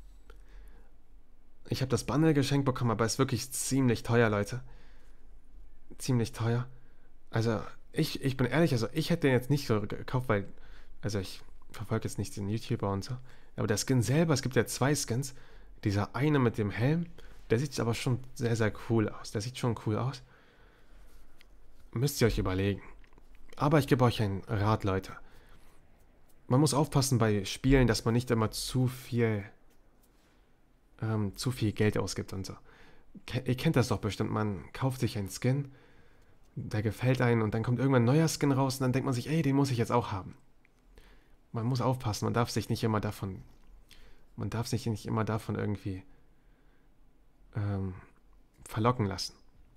Ich habe das Bundle geschenkt bekommen, aber es ist wirklich ziemlich teuer, Leute. Ziemlich teuer. Also, ich, ich bin ehrlich, also ich hätte den jetzt nicht so gekauft, weil, also ich verfolge jetzt nicht den YouTuber und so. Aber der Skin selber, es gibt ja zwei Skins. Dieser eine mit dem Helm, der sieht aber schon sehr, sehr cool aus. Der sieht schon cool aus. Müsst ihr euch überlegen. Aber ich gebe euch einen Rat, Leute. Man muss aufpassen bei Spielen, dass man nicht immer zu viel, ähm, zu viel Geld ausgibt und so. Ihr kennt das doch bestimmt, man kauft sich einen Skin, der gefällt einem und dann kommt irgendwann ein neuer Skin raus und dann denkt man sich, ey, den muss ich jetzt auch haben. Man muss aufpassen, man darf sich nicht immer davon, man darf sich nicht immer davon irgendwie ähm, verlocken lassen.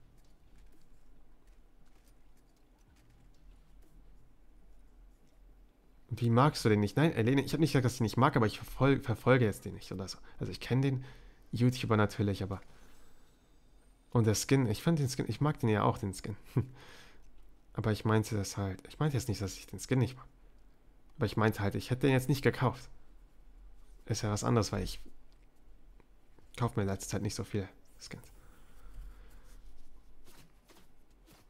Wie magst du den nicht? Nein, Elene, ich habe nicht gesagt, dass ich ihn nicht mag, aber ich verfol verfolge jetzt den nicht oder so. Also ich kenne den YouTuber natürlich, aber... Und der Skin, ich fand den Skin, ich mag den ja auch, den Skin. Aber ich meinte das halt, ich meinte jetzt nicht, dass ich den Skin nicht mag. Aber ich meinte halt, ich hätte den jetzt nicht gekauft. Ist ja was anderes, weil ich kaufe mir in letzter Zeit nicht so viele Skins.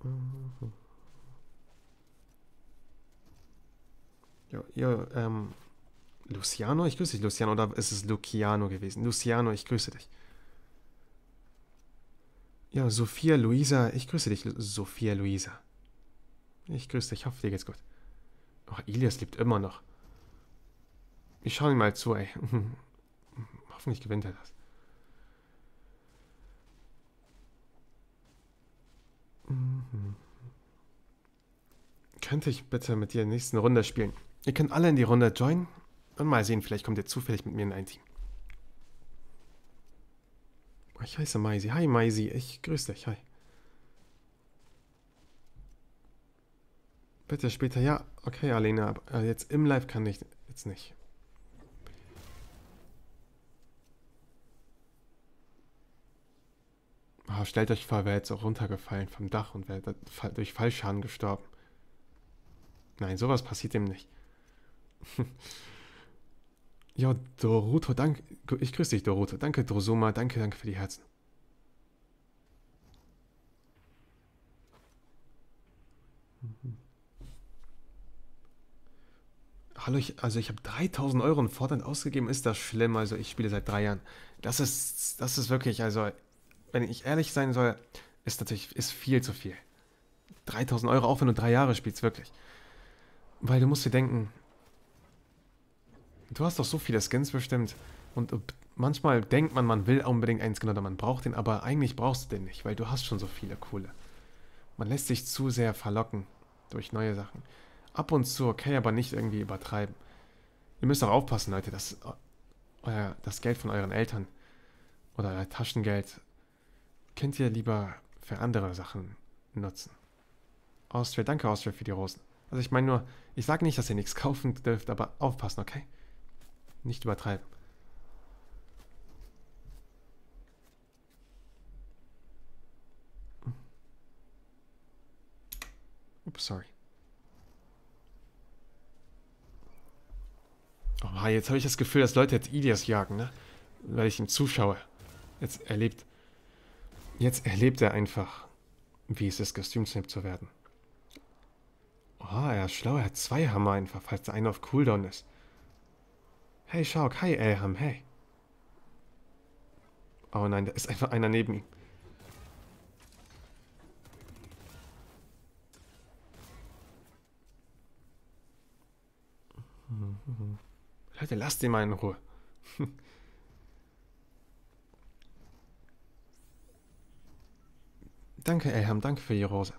Mhm. Jo, jo, ähm, Luciano, ich grüße dich, Luciano, oder ist es Luciano gewesen? Luciano, ich grüße dich. Ja, Sophia Luisa, ich grüße dich, Lu- Sophia Luisa. Ich grüße dich, ich hoffe, dir geht's gut. Oh, Ilias lebt immer noch. Ich schaue ihm mal zu, ey. Hoffentlich gewinnt er das. Mhm. Könnte ich bitte mit dir in der nächsten Runde spielen? Ihr könnt alle in die Runde joinen und mal sehen, vielleicht kommt ihr zufällig mit mir in ein Team. Ich heiße Maisi. Hi Maisi, ich grüße dich. Hi. Bitte später. Ja, okay, Alena, aber äh, jetzt im Live kann ich jetzt nicht. Oh, stellt euch vor, wäre jetzt auch runtergefallen vom Dach und wäre durch Fallschaden gestorben. Nein, sowas passiert ihm nicht. Ja, Doruto, danke. Ich grüße dich, Doruto. Danke, Drosuma. Danke, danke für die Herzen. Hallo, ich, also ich habe dreitausend Euro in Fortnite ausgegeben. Ist das schlimm? Also ich spiele seit drei Jahren. Das ist, das ist wirklich, also wenn ich ehrlich sein soll, ist natürlich, ist viel zu viel. dreitausend Euro, auch wenn du drei Jahre spielst, wirklich. Weil du musst dir denken, du hast doch so viele Skins bestimmt. Und manchmal denkt man, man will unbedingt einen Skin oder man braucht den, aber eigentlich brauchst du den nicht, weil du hast schon so viele coole. Man lässt sich zu sehr verlocken durch neue Sachen. Ab und zu, okay, aber nicht irgendwie übertreiben. Ihr müsst auch aufpassen, Leute, dass euer, das Geld von euren Eltern oder euer Taschengeld könnt ihr lieber für andere Sachen nutzen. Austria, danke Austria für die Rosen. Also ich meine nur, ich sage nicht, dass ihr nichts kaufen dürft, aber aufpassen, okay? Nicht übertreiben. Ups, sorry. Oh, jetzt habe ich das Gefühl, dass Leute jetzt Ilias jagen, ne? Weil ich ihm zuschaue. Jetzt erlebt, jetzt erlebt er einfach, wie es ist, gestreamsniped zu werden. Oh, er ist schlau, er hat zwei Hammer einfach, falls der eine auf Cooldown ist. Hey, schau, hi, Elham, hey. Oh nein, da ist einfach einer neben ihm. Leute, lasst ihn mal in Ruhe. Danke, Elham, danke für die Rose.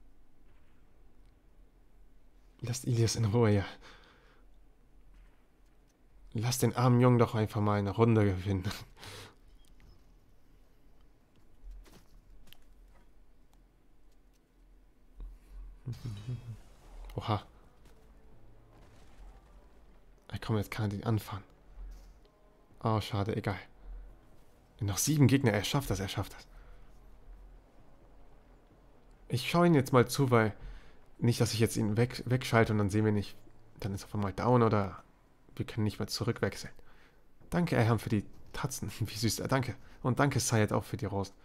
Lasst Ilias in Ruhe, ja. Lasst den armen Jungen doch einfach mal eine Runde gewinnen. Oha. Ich komme jetzt kann er den anfahren. Oh, schade, egal. Noch sieben Gegner, er schafft das, er schafft das. Ich schaue ihn jetzt mal zu, weil nicht, dass ich jetzt ihn weg, wegschalte und dann sehen wir nicht. Dann ist er auf einmal down oder wir können nicht mehr zurückwechseln. Danke, Erham, für die Tatzen. Wie süß. Äh, danke. Und danke, Sayed, auch für die Rosen.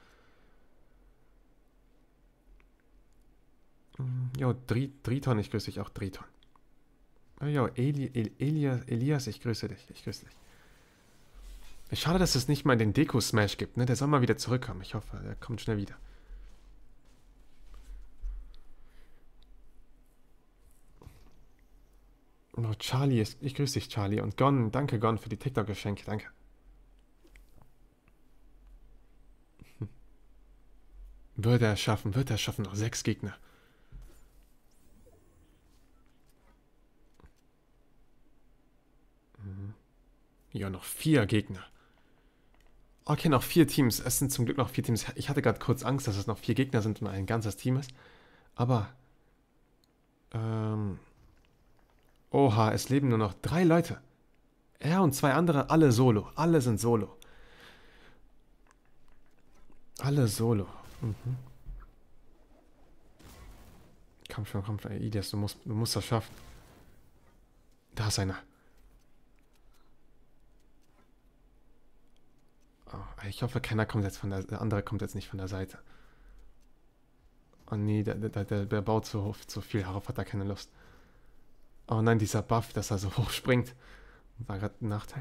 Mm, Jo, Dri Driton, ich grüße dich auch, Driton. Oh, jo, Eli El Elias, Elias, ich grüße dich. Ich grüße dich. Schade, dass es nicht mal den Deko-Smash gibt, ne? Der soll mal wieder zurückkommen. Ich hoffe, er kommt schnell wieder. Oh, Charlie, ich, ich grüße dich, Charlie. Und Gon, danke, Gon, für die TikTok-Geschenke. Danke. Würde er schaffen, wird er schaffen. Noch sechs Gegner. Ja, noch vier Gegner. Okay, noch vier Teams. Es sind zum Glück noch vier Teams. Ich hatte gerade kurz Angst, dass es noch vier Gegner sind und ein ganzes Team ist. Aber, ähm, oha, es leben nur noch drei Leute. Er und zwei andere, alle solo. Alle sind solo. Alle solo. Mhm. Komm schon, komm schon, Idias, du musst, du musst das schaffen. Da ist einer. Oh, ich hoffe, keiner kommt jetzt von der, der andere kommt jetzt nicht von der Seite. Oh nee, der, der, der, der baut so, so viel, darauf hat er keine Lust. Oh nein, dieser Buff, dass er so hoch springt. War gerade ein Nachteil.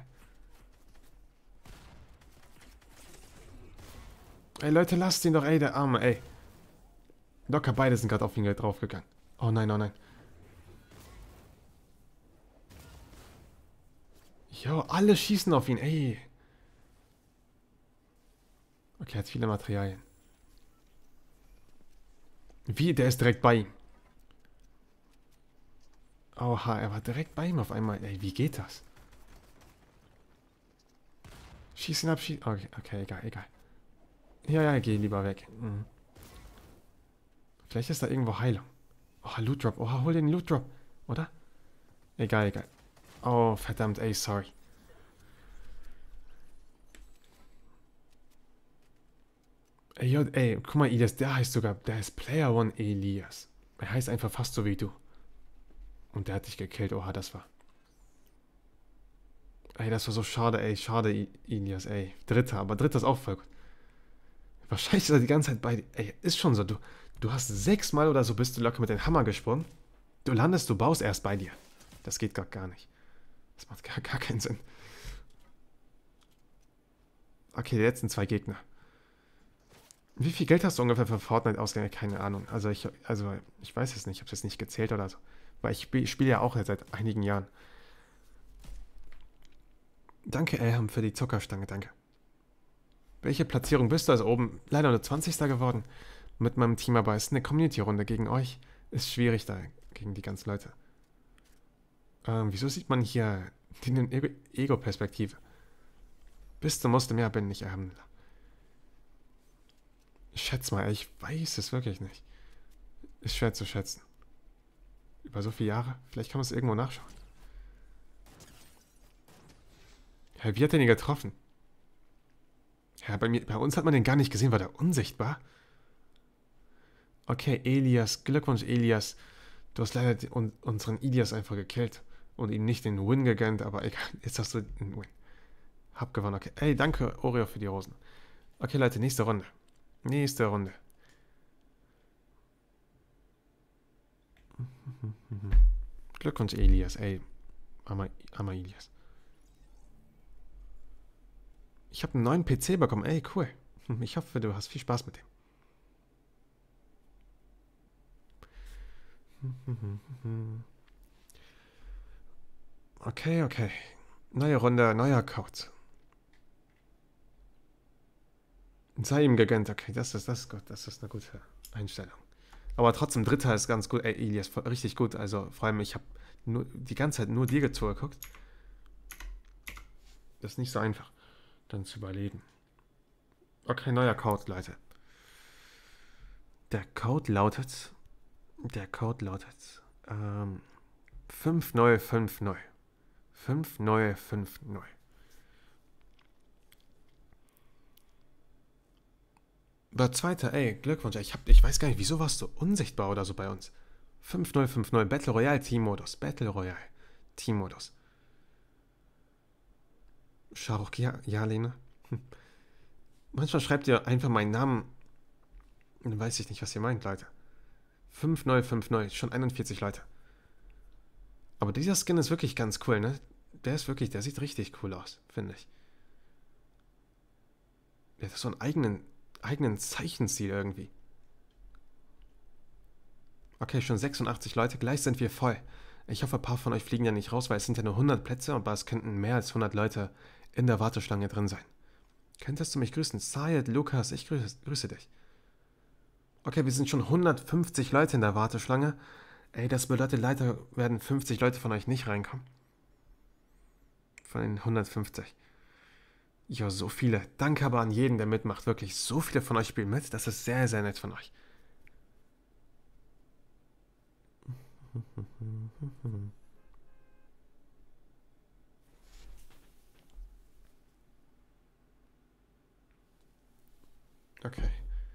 Ey Leute, lasst ihn doch, ey, der Arme, ey. Locker beide sind gerade auf ihn draufgegangen. Oh nein, oh nein. Jo, alle schießen auf ihn, ey. Okay, er hat viele Materialien. Wie? Der ist direkt bei ihm. Oha, er war direkt bei ihm auf einmal. Ey, wie geht das? Schieß ihn ab, schieß... Okay, okay, egal, egal. Ja, ja, geh lieber weg. Mhm. Vielleicht ist da irgendwo Heilung. Oh, Loot Drop. Oha, hol den Loot Drop. Oder? Egal, egal. Oh, verdammt, ey, sorry. Ey, jo, ey, guck mal, Elias, der heißt sogar, der heißt Player One Elias. Er heißt einfach fast so wie du. Und der hat dich gekillt, oha, das war. Ey, das war so schade, ey, schade, Elias, ey. Dritter, aber Dritter ist auch voll gut. Wahrscheinlich ist er die ganze Zeit bei dir. Ey, ist schon so, du, du hast sechsmal oder so bist du locker mit dem Hammer gesprungen. Du landest, du baust erst bei dir. Das geht gar, gar nicht. Das macht gar, gar keinen Sinn. Okay, die letzten zwei Gegner. Wie viel Geld hast du ungefähr für Fortnite ausgegeben? Keine Ahnung. Also ich, also ich weiß es nicht. Ich habe es jetzt nicht gezählt oder so. Weil ich spiele spiel ja auch seit einigen Jahren. Danke, Elham, für die Zuckerstange. Danke. Welche Platzierung bist du? Also oben leider nur zwanzigster geworden. Mit meinem Team, aber es ist eine Community-Runde gegen euch. Ist schwierig da, gegen die ganzen Leute. Ähm, wieso sieht man hier die Ego-Perspektive? Bist du, musst du mehr, bin ich, Elham. Ich schätze mal, ich weiß es wirklich nicht. Ist schwer zu schätzen. Über so viele Jahre? Vielleicht kann man es irgendwo nachschauen. Ja, wie hat den ihn getroffen? Ja, bei, mir, bei uns hat man den gar nicht gesehen. War der unsichtbar? Okay, Elias. Glückwunsch, Elias. Du hast leider die, un, unseren Elias einfach gekillt. Und ihm nicht den Win gegönnt, aber egal. Jetzt hast du den Win. Hab gewonnen, okay. Ey, danke, Oreo, für die Rosen. Okay, Leute, nächste Runde. Nächste Runde. Glückwunsch, Elias. Ey, armer, armer Elias. Ich habe einen neuen P C bekommen. Ey, cool. Ich hoffe, du hast viel Spaß mit dem. Okay, okay. Neue Runde, neuer Code. Sei ihm gegönnt. Okay, das ist, das ist gut. Das ist eine gute Einstellung. Aber trotzdem, Dritter ist ganz gut. Ey, Elias, richtig gut. Also, vor allem, ich habe nur die ganze Zeit nur dir zugeguckt. Das ist nicht so einfach, dann zu überleben. Okay, neuer Code, Leute. Der Code lautet... Der Code lautet... Ähm... fünf neue fünf neu. fünf neue fünf neu. Aber zweiter, ey, Glückwunsch. Ich, hab, ich weiß gar nicht, wieso warst du unsichtbar oder so bei uns? fünf null fünf null, Battle Royale Teammodus. Battle Royale Teammodus. Shahrukh, ja, ja, Lena. Hm. Manchmal schreibt ihr einfach meinen Namen. Dann weiß ich nicht, was ihr meint, Leute. fünf null fünf null, schon einundvierzig Leute. Aber dieser Skin ist wirklich ganz cool, ne? Der ist wirklich, der sieht richtig cool aus, finde ich. Der hat so einen eigenen, eigenen Zeichenstil irgendwie. Okay, schon sechsundachtzig Leute, gleich sind wir voll. Ich hoffe, ein paar von euch fliegen ja nicht raus, weil es sind ja nur hundert Plätze, aber es könnten mehr als hundert Leute in der Warteschlange drin sein. Könntest du mich grüßen? Sayed, Lukas, ich grüße, grüße dich. Okay, wir sind schon hundertfünfzig Leute in der Warteschlange. Ey, das bedeutet, leider werden fünfzig Leute von euch nicht reinkommen. Von den hundertfünfzig. Ja, so viele. Danke aber an jeden, der mitmacht. Wirklich, so viele von euch spielen mit. Das ist sehr, sehr nett von euch. Okay.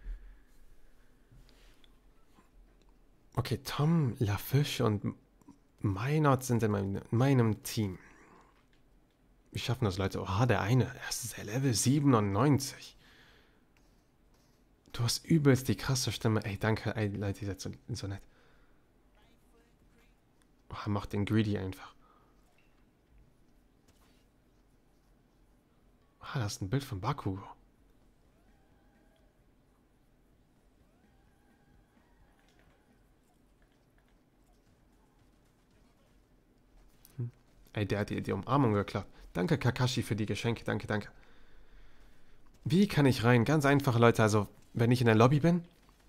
Okay, Tom, Lafish und Meinert sind in meinem, in meinem Team. Wie schaffen das, Leute? Oha, der eine. Er ist Level siebenundneunzig. Du hast übelst die krasse Stimme. Ey, danke, ey, Leute, ihr seid so, so nett. Oh, mach den Greedy einfach. Ah, das ist ein Bild von Bakugo. Hm. Ey, der hat dir die Umarmung geklaut. Danke, Kakashi, für die Geschenke. Danke, danke. Wie kann ich rein? Ganz einfach, Leute. Also, wenn ich in der Lobby bin,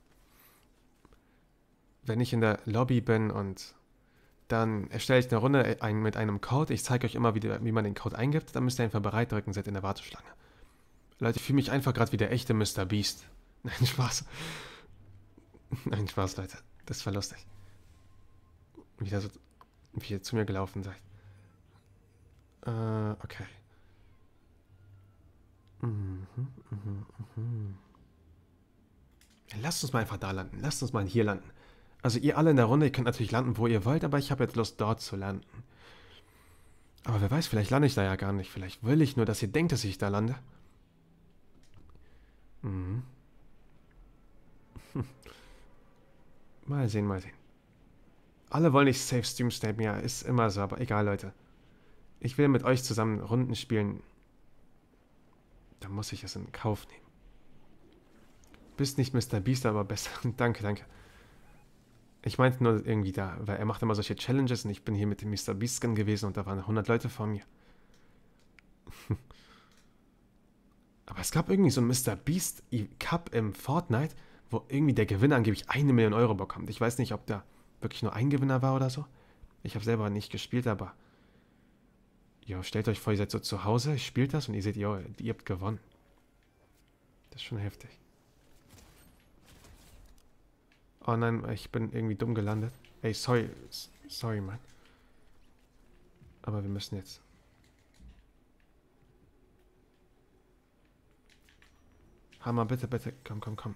wenn ich in der Lobby bin und dann erstelle ich eine Runde ein, mit einem Code. Ich zeige euch immer, wie, wie man den Code eingibt. Dann müsst ihr einfach bereit drücken, seid in der Warteschlange. Leute, ich fühle mich einfach gerade wie der echte Mister Beast. Nein, Spaß. Nein, Spaß, Leute. Das war lustig. Wie ihr, so, wie ihr zu mir gelaufen seid. Äh, okay. Mhm, mhm, mhm. Lasst uns mal einfach da landen. Lasst uns mal hier landen. Also ihr alle in der Runde, ihr könnt natürlich landen, wo ihr wollt, aber ich habe jetzt Lust, dort zu landen. Aber wer weiß, vielleicht lande ich da ja gar nicht. Vielleicht will ich nur, dass ihr denkt, dass ich da lande. Mhm. Mal sehen, mal sehen. Alle wollen nicht Safe Stream snapen, ja, ist immer so, aber egal, Leute. Ich will mit euch zusammen Runden spielen. Da muss ich es in Kauf nehmen. Bist nicht Mister Beast, aber besser. Danke, danke. Ich meinte nur irgendwie da, weil er macht immer solche Challenges und ich bin hier mit dem Mister Beast Skin gewesen und da waren hundert Leute vor mir. Aber es gab irgendwie so einen Mister Beast Cup im Fortnite, wo irgendwie der Gewinner angeblich eine Million Euro bekommt. Ich weiß nicht, ob da wirklich nur ein Gewinner war oder so. Ich habe selber nicht gespielt, aber ja, stellt euch vor, ihr seid so zu Hause, spielt das und ihr seht, jo, ihr habt gewonnen. Das ist schon heftig. Oh nein, ich bin irgendwie dumm gelandet. Ey, sorry, sorry, Mann. Aber wir müssen jetzt. Hammer, bitte, bitte, komm, komm, komm.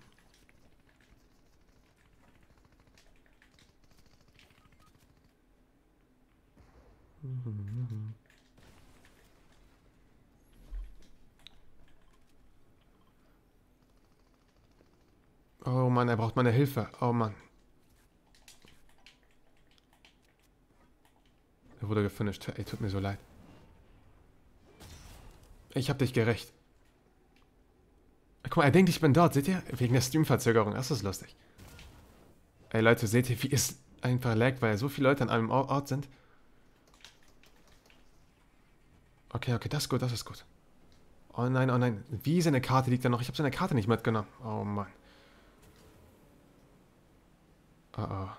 Oh Mann, er braucht meine Hilfe. Oh Mann. Er wurde gefinisht. Ey, tut mir so leid. Ich hab dich gerecht. Guck mal, er denkt, ich bin dort. Seht ihr? Wegen der Streamverzögerung. Das ist lustig. Ey, Leute, seht ihr, wie es einfach laggt, weil so viele Leute an einem Ort sind? Okay, okay, das ist gut, das ist gut. Oh nein, oh nein. Wie seine Karte liegt da noch? Ich habe seine Karte nicht mitgenommen. Oh Mann. Oh oh.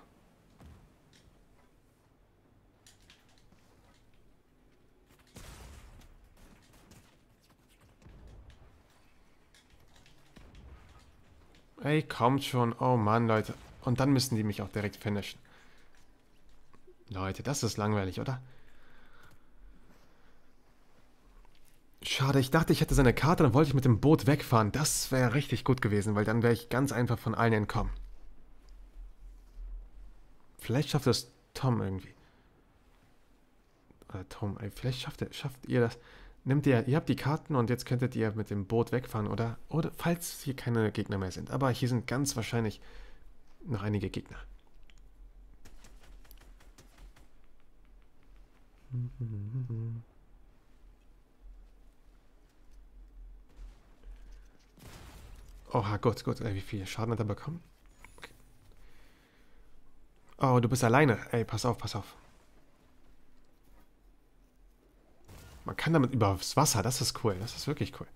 Ey, kommt schon. Oh Mann, Leute. Und dann müssen die mich auch direkt finishen. Leute, das ist langweilig, oder? Schade, ich dachte, ich hätte seine Karte, dann wollte ich mit dem Boot wegfahren. Das wäre richtig gut gewesen, weil dann wäre ich ganz einfach von allen entkommen. Vielleicht schafft es Tom irgendwie. Oder Tom, ey, vielleicht schafft, er, schafft ihr das. Nehmt ihr, ihr habt die Karten und jetzt könntet ihr mit dem Boot wegfahren, oder? Oder falls hier keine Gegner mehr sind. Aber hier sind ganz wahrscheinlich noch einige Gegner. Oha, gut, gut. Ey, wie viel Schaden hat er bekommen? Okay. Oh, du bist alleine. Ey, pass auf, pass auf. Man kann damit übers Wasser. Das ist cool. Das ist wirklich cool.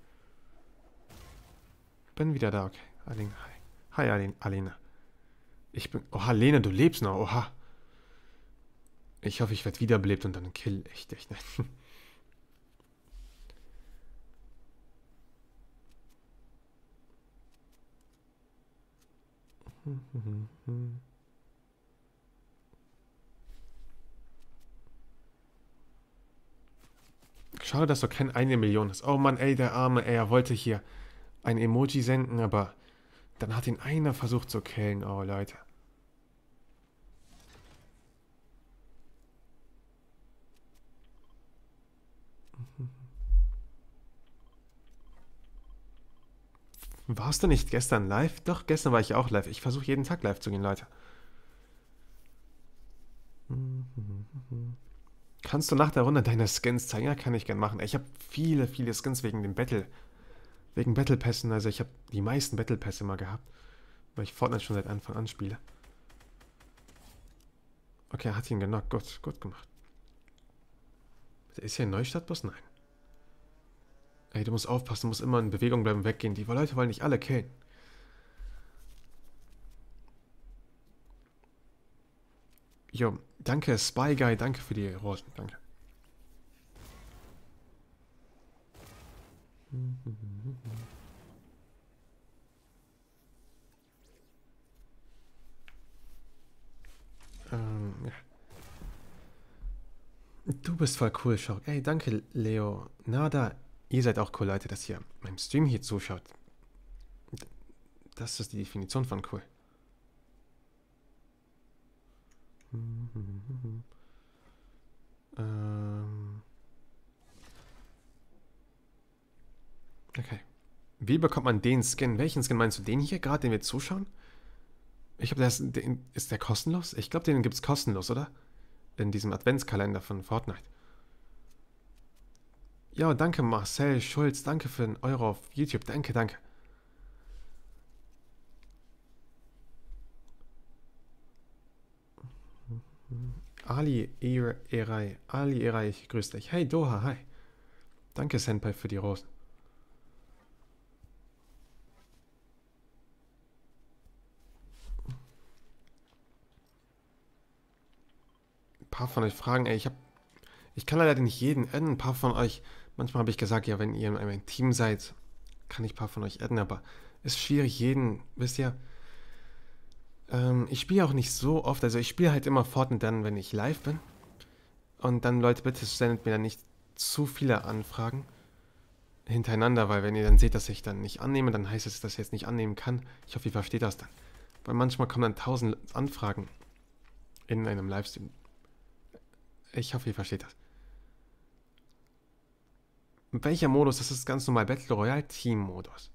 Bin wieder da, okay. Aline, hi. Hi, Aline. Aline. Ich bin... Oha, Lene, du lebst noch. Oha. Ich hoffe, ich werde wiederbelebt und dann kill. Echt, echt. Schade, dass du kein eine Million hast. Oh Mann, ey, der Arme, ey, er wollte hier ein Emoji senden, aber dann hat ihn einer versucht zu killen. Oh, Leute. Warst du nicht gestern live? Doch, gestern war ich auch live. Ich versuche jeden Tag live zu gehen, Leute. Kannst du nach der Runde deine Skins zeigen? Ja, kann ich gern machen. Ich habe viele, viele Skins wegen dem Battle. Wegen Battle Pässen. Also ich habe die meisten Battle Pässe mal gehabt. Weil ich Fortnite schon seit Anfang an spiele. Okay, er hat ihn genockt. Gut, gut gemacht. Ist hier ein Neustadtbus? Nein. Ey, du musst aufpassen, du musst immer in Bewegung bleiben, weggehen. Die Leute wollen nicht alle killen. Jo, danke Spy Guy, danke für die Rosen, danke. Ähm, ja. Du bist voll cool, Schau. Ey, danke, Leo. Nada, ihr seid auch cool, Leute, dass ihr meinem Stream hier zuschaut. Das ist die Definition von cool. Ähm. Okay. Wie bekommt man den Skin? Welchen Skin meinst du? Den hier gerade, den wir zuschauen? Ich glaube, ist der kostenlos? Ich glaube, den gibt es kostenlos, oder? In diesem Adventskalender von Fortnite. Ja, danke Marcel Schulz, danke für den Euro auf YouTube, danke, danke. Ali Erai, Ali Erai, ich grüße dich. Hey Doha, hi. Danke Senpai für die Rosen. Ein paar von euch fragen, ey, ich hab, ich kann leider nicht jeden adden, ein paar von euch, manchmal habe ich gesagt, ja, wenn ihr in einem Team seid, kann ich ein paar von euch adden, aber ist schwierig, jeden, wisst ihr, ähm, ich spiele auch nicht so oft, also ich spiele halt immer Fortnite dann, wenn ich live bin. Und dann, Leute, bitte sendet mir dann nicht zu viele Anfragen hintereinander, weil wenn ihr dann seht, dass ich dann nicht annehme, dann heißt es, dass ich jetzt nicht annehmen kann. Ich hoffe, ihr versteht das dann. Weil manchmal kommen dann tausend Anfragen in einem Livestream. Ich hoffe, ihr versteht das. Welcher Modus? Das ist ganz normal Battle Royale Team Modus.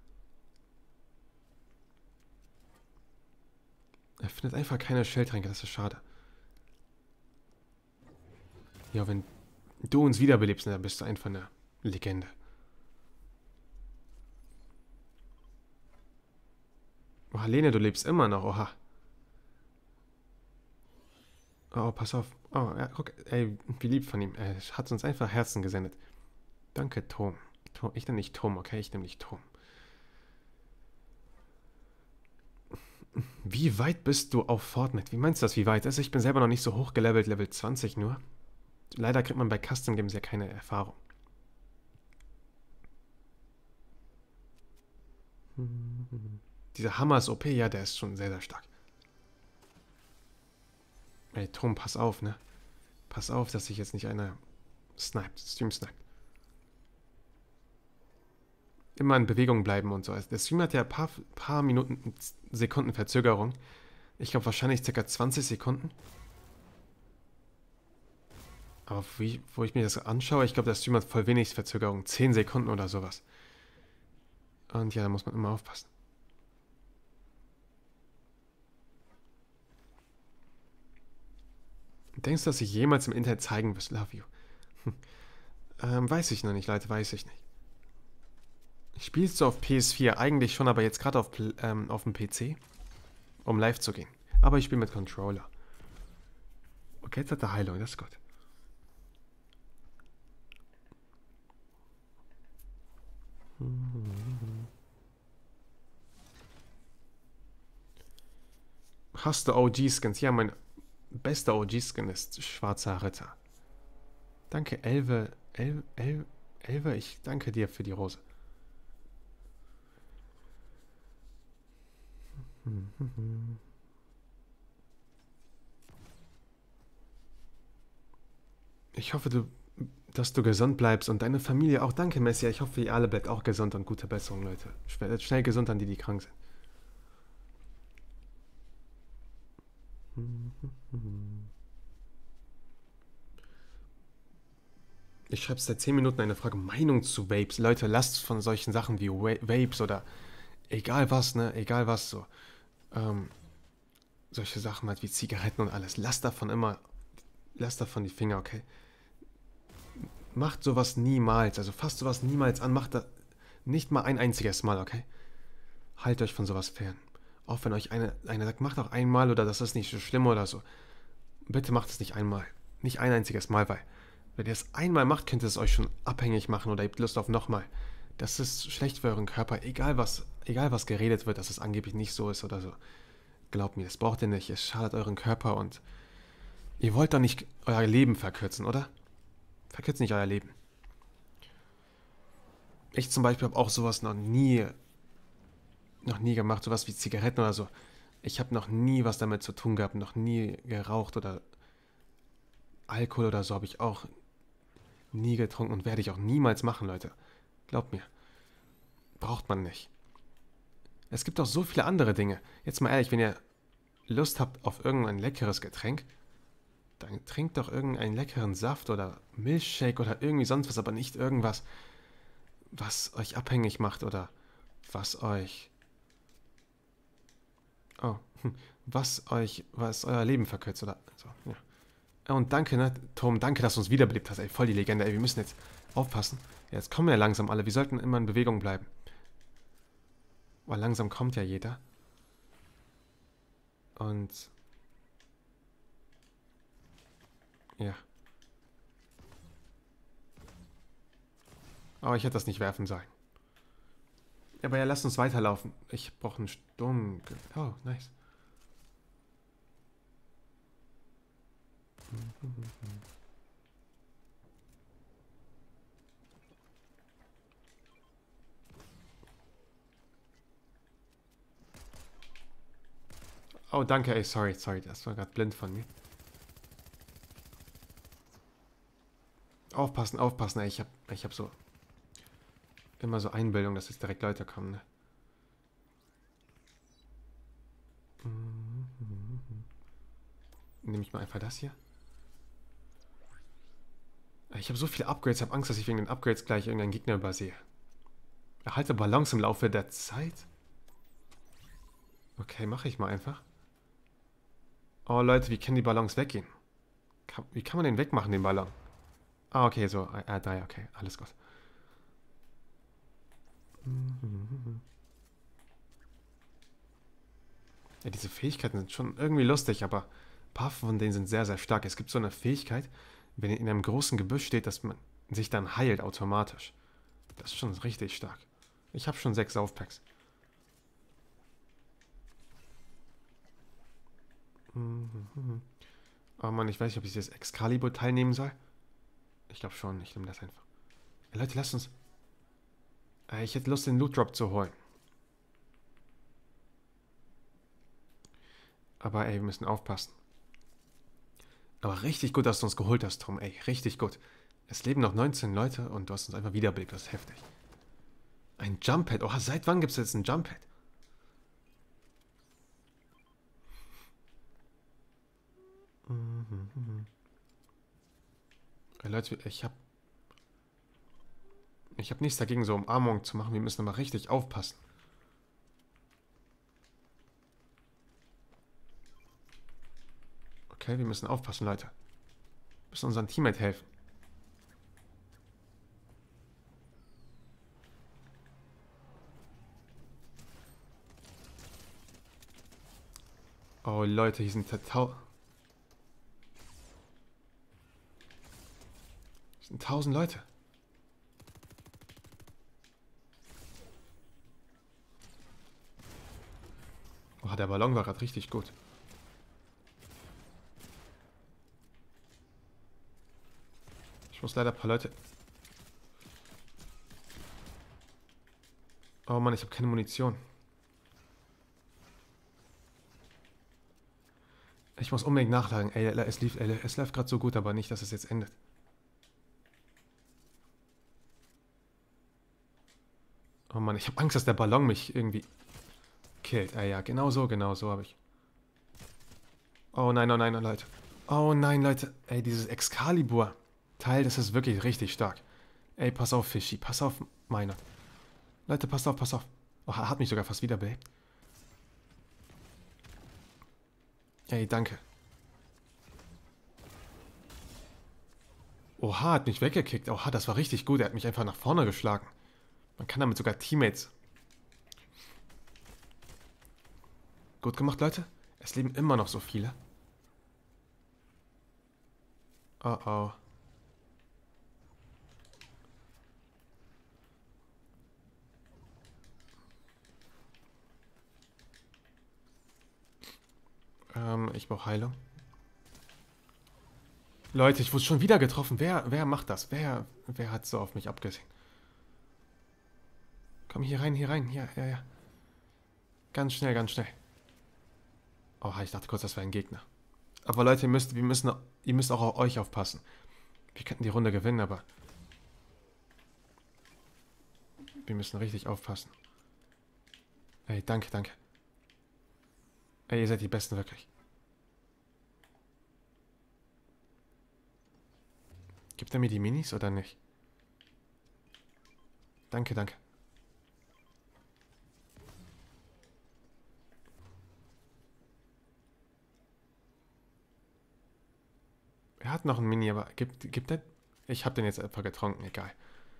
Er findet einfach keine Schildtränke, das ist schade. Ja, wenn du uns wiederbelebst, dann bist du einfach eine Legende. Oh, Lene, du lebst immer noch, oha. Oh, pass auf. Oh, ja, guck, ey, wie lieb von ihm. Er hat uns einfach Herzen gesendet. Danke, Tom. Tom ich nenne nicht Tom, okay? Ich nenne dich Tom. Wie weit bist du auf Fortnite? Wie meinst du das, wie weit? Also ich bin selber noch nicht so hoch gelevelt, Level zwanzig nur. Leider kriegt man bei Custom Games ja keine Erfahrung. Dieser Hammer ist O P, ja, der ist schon sehr, sehr stark. Ey, Tom, pass auf, ne? Pass auf, dass sich jetzt nicht einer sniped, Stream sniped. Immer in Bewegung bleiben und so. Also der Stream hat ja ein paar, paar Minuten, Sekunden Verzögerung. Ich glaube wahrscheinlich ca. zwanzig Sekunden. Aber wie, wo ich mir das anschaue, ich glaube, der Stream hat voll wenig Verzögerung. zehn Sekunden oder sowas. Und ja, da muss man immer aufpassen. Denkst du, dass ich jemals im Internet zeigen wirst? Love you. Hm. Ähm, weiß ich noch nicht, Leute, weiß ich nicht. Spielst du auf P S vier? Eigentlich schon, aber jetzt gerade auf, ähm, auf dem P C, um live zu gehen. Aber ich spiele mit Controller. Okay, jetzt hat er Heilung, das ist gut. Hast du O G-Skins? Ja, mein bester O G-Skin ist Schwarzer Ritter. Danke, Elve. Elve, Elve, Elve, ich danke dir für die Rose. Ich hoffe, du, dass du gesund bleibst und deine Familie auch. Danke, Messi. Ich hoffe, ihr alle bleibt auch gesund und gute Besserung, Leute. Werdet schnell gesund an die, die krank sind. Ich schreibe seit zehn Minuten eine Frage. Meinung zu Vapes. Leute, lasst von solchen Sachen wie Vapes oder Egal was, ne? Egal was so. Ähm, solche Sachen halt wie Zigaretten und alles. Lasst davon immer, lasst davon die Finger, okay? Macht sowas niemals, also fasst sowas niemals an, macht das nicht mal ein einziges Mal, okay? Haltet euch von sowas fern. Auch wenn euch eine, einer sagt, macht auch einmal oder das ist nicht so schlimm oder so. Bitte macht es nicht einmal. Nicht ein einziges Mal, weil wenn ihr es einmal macht, könnte es euch schon abhängig machen oder ihr habt Lust auf nochmal. Das ist schlecht für euren Körper, egal was, egal was geredet wird, dass es angeblich nicht so ist oder so. Glaubt mir, das braucht ihr nicht. Es schadet euren Körper und ihr wollt doch nicht euer Leben verkürzen, oder? Verkürzt nicht euer Leben. Ich zum Beispiel habe auch sowas noch nie, noch nie gemacht, sowas wie Zigaretten oder so. Ich habe noch nie was damit zu tun gehabt, noch nie geraucht oder Alkohol oder so habe ich auch nie getrunken und werde ich auch niemals machen, Leute. Glaubt mir, braucht man nicht. Es gibt auch so viele andere Dinge. Jetzt mal ehrlich, wenn ihr Lust habt auf irgendein leckeres Getränk, dann trinkt doch irgendeinen leckeren Saft oder Milchshake oder irgendwie sonst was, aber nicht irgendwas, was euch abhängig macht oder was euch... Oh, was euch, was euer Leben verkürzt oder so, ja. Und danke, ne, Tom, danke, dass du uns wiederbelebt hast, ey, voll die Legende, ey, wir müssen jetzt aufpassen. Ja, jetzt kommen ja langsam alle, wir sollten immer in Bewegung bleiben. Weil langsam kommt ja jeder. Und... Ja. Aber ich hätte das nicht werfen sollen. Aber ja, lasst uns weiterlaufen. Ich brauche einen Sturm... Oh, nice. Oh, danke, ey, sorry, sorry, das war gerade blind von mir. Aufpassen, aufpassen, ey, ich hab, ich hab so immer so Einbildung, dass jetzt direkt Leute kommen, ne? Nehme ich mal einfach das hier. Ich habe so viele Upgrades, ich habe Angst, dass ich wegen den Upgrades gleich irgendeinen Gegner übersehe. Erhalte Balance im Laufe der Zeit? Okay, mache ich mal einfach. Oh Leute, wie kann die Ballons weggehen? Kann, wie kann man den wegmachen, den Ballon? Ah, okay, so. Ah, da, okay, alles gut. Ja, diese Fähigkeiten sind schon irgendwie lustig, aber ein paar von denen sind sehr, sehr stark. Es gibt so eine Fähigkeit, wenn ihr in einem großen Gebüsch steht, dass man sich dann heilt automatisch. Das ist schon richtig stark. Ich habe schon sechs Saufpacks. Oh Mann, ich weiß nicht, ob ich das Excalibur teilnehmen soll. Ich glaube schon, ich nehme das einfach. Hey, Leute, lasst uns... Äh, ich hätte Lust, den Loot Drop zu holen. Aber ey, wir müssen aufpassen. Aber richtig gut, dass du uns geholt hast, Tom. Ey, richtig gut. Es leben noch neunzehn Leute und du hast uns einfach wiederbelebt. Das ist heftig. Ein Jump Pad. Oh, seit wann gibt es jetzt ein Jump Pad? Mhm. Hey, Leute, ich hab... Ich hab nichts dagegen, so Umarmung zu machen. Wir müssen aber richtig aufpassen. Okay, wir müssen aufpassen, Leute. Wir müssen unserem Teammate helfen. Oh, Leute, hier sind tau... Hier sind tausend Leute. Oh, der Ballon war gerade richtig gut. Ich muss leider ein paar Leute... Oh Mann, ich habe keine Munition. Ich muss unbedingt nachladen. Ey, es lief, ey, es läuft gerade so gut, aber nicht, dass es jetzt endet. Oh Mann, ich habe Angst, dass der Ballon mich irgendwie killt. Ah ja, genau so, genau so habe ich. Oh nein, oh nein, oh Leute. Oh nein, Leute. Ey, dieses Excalibur-Teil, das ist wirklich richtig stark. Ey, pass auf, Fischi. Pass auf, meiner. Leute, passt auf, pass auf. Oh, er hat mich sogar fast wiederbelebt. Ey, danke. Oha, hat mich weggekickt. Oha, das war richtig gut. Er hat mich einfach nach vorne geschlagen. Man kann damit sogar Teammates. Gut gemacht, Leute. Es leben immer noch so viele. Oh oh. Ähm, ich brauche Heilung. Leute, ich wurde schon wieder getroffen. Wer, wer macht das? Wer, wer hat so auf mich abgesehen? Komm hier rein, hier rein. Hier, ja, ja. Ganz schnell, ganz schnell. Oh, ich dachte kurz, das wäre ein Gegner. Aber Leute, ihr müsst, wir müssen, ihr müsst auch auf euch aufpassen. Wir könnten die Runde gewinnen, aber wir müssen richtig aufpassen. Ey, danke, danke. Ey, ihr seid die Besten, wirklich. Gibt er mir die Minis oder nicht? Danke, danke. Er hat noch ein Mini, aber gibt, gibt er? Ich hab den jetzt einfach getrunken, egal.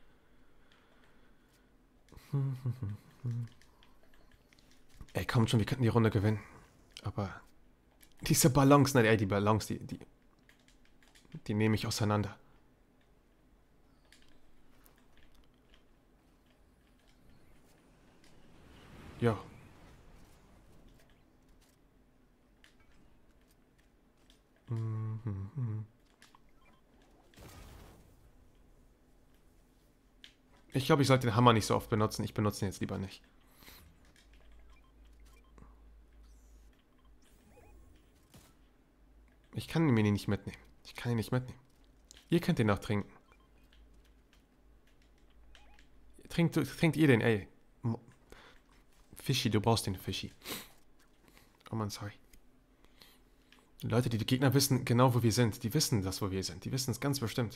Ey, kommt schon, wir könnten die Runde gewinnen. Aber diese Ballons, nein, ey, die Ballons, die, die, die nehme ich auseinander. Jo. Ich glaube, ich sollte den Hammer nicht so oft benutzen. Ich benutze ihn jetzt lieber nicht. Ich kann den Mini nicht mitnehmen. Ich kann ihn nicht mitnehmen. Ihr könnt den noch trinken. Trinkt, trinkt ihr den, ey. Fischi, du brauchst den Fischi. Oh Mann, sorry. Die Leute, die, die Gegner wissen genau, wo wir sind. Die wissen das, wo wir sind. Die wissen es ganz bestimmt.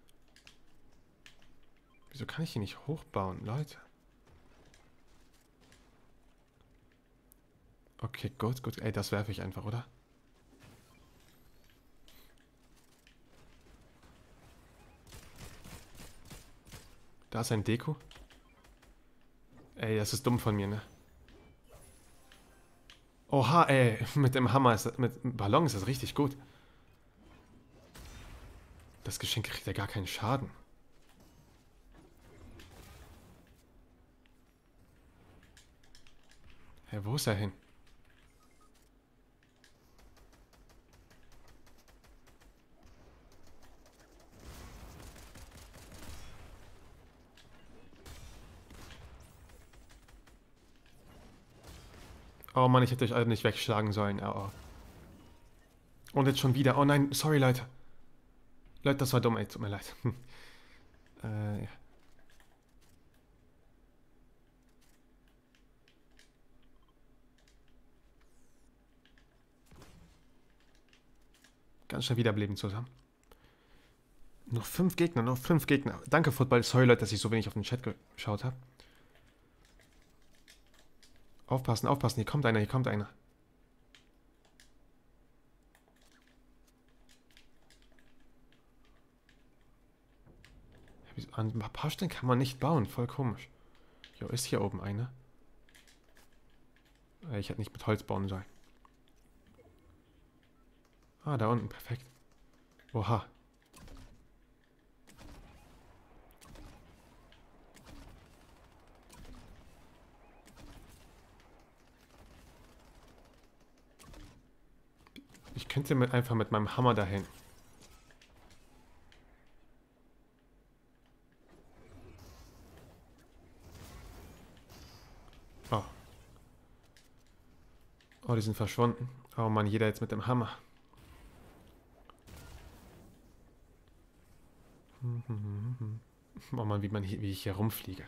Wieso kann ich hier nicht hochbauen, Leute? Okay, gut, gut. Ey, das werfe ich einfach, oder? Da ist ein Deko. Ey, das ist dumm von mir, ne? Oha, ey, mit dem Hammer, ist, mit dem Ballon ist das richtig gut. Das Geschenk kriegt ja gar keinen Schaden. Hä, wo ist er hin? Oh Mann, ich hätte euch alle nicht wegschlagen sollen. Oh, oh. Und jetzt schon wieder. Oh nein, sorry, Leute. Leute, das war dumm, ey. Tut mir leid. äh, ja. Ganz schnell wiederbeleben zusammen. Noch fünf Gegner, noch fünf Gegner. Danke, Football. Sorry, Leute, dass ich so wenig auf den Chat geschaut habe. Aufpassen, aufpassen. Hier kommt einer, hier kommt einer. An ein paar Stellen kann man nicht bauen. Voll komisch. Jo, ist hier oben einer? Ich hätte nicht mit Holz bauen sollen. Ah, da unten. Perfekt. Oha. Ich könnte mit, einfach mit meinem Hammer dahin. Oh. Oh, die sind verschwunden. Oh Mann, jeder jetzt mit dem Hammer. Oh Mann, wie, man hier, wie ich hier rumfliege.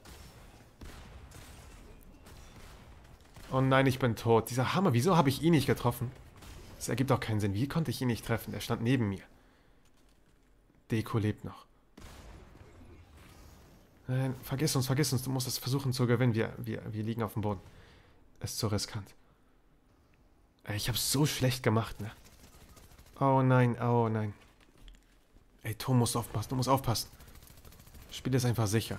Oh nein, ich bin tot. Dieser Hammer, wieso habe ich ihn nicht getroffen? Das ergibt auch keinen Sinn. Wie konnte ich ihn nicht treffen? Er stand neben mir. Deko lebt noch. Nein, vergiss uns, vergiss uns. Du musst es versuchen zu gewinnen. Wir, wir, wir liegen auf dem Boden. Ist zu riskant. Ey, ich hab's so schlecht gemacht, ne? Oh nein, oh nein. Ey, Tom, musst aufpassen, du musst aufpassen. Spiel ist einfach sicher.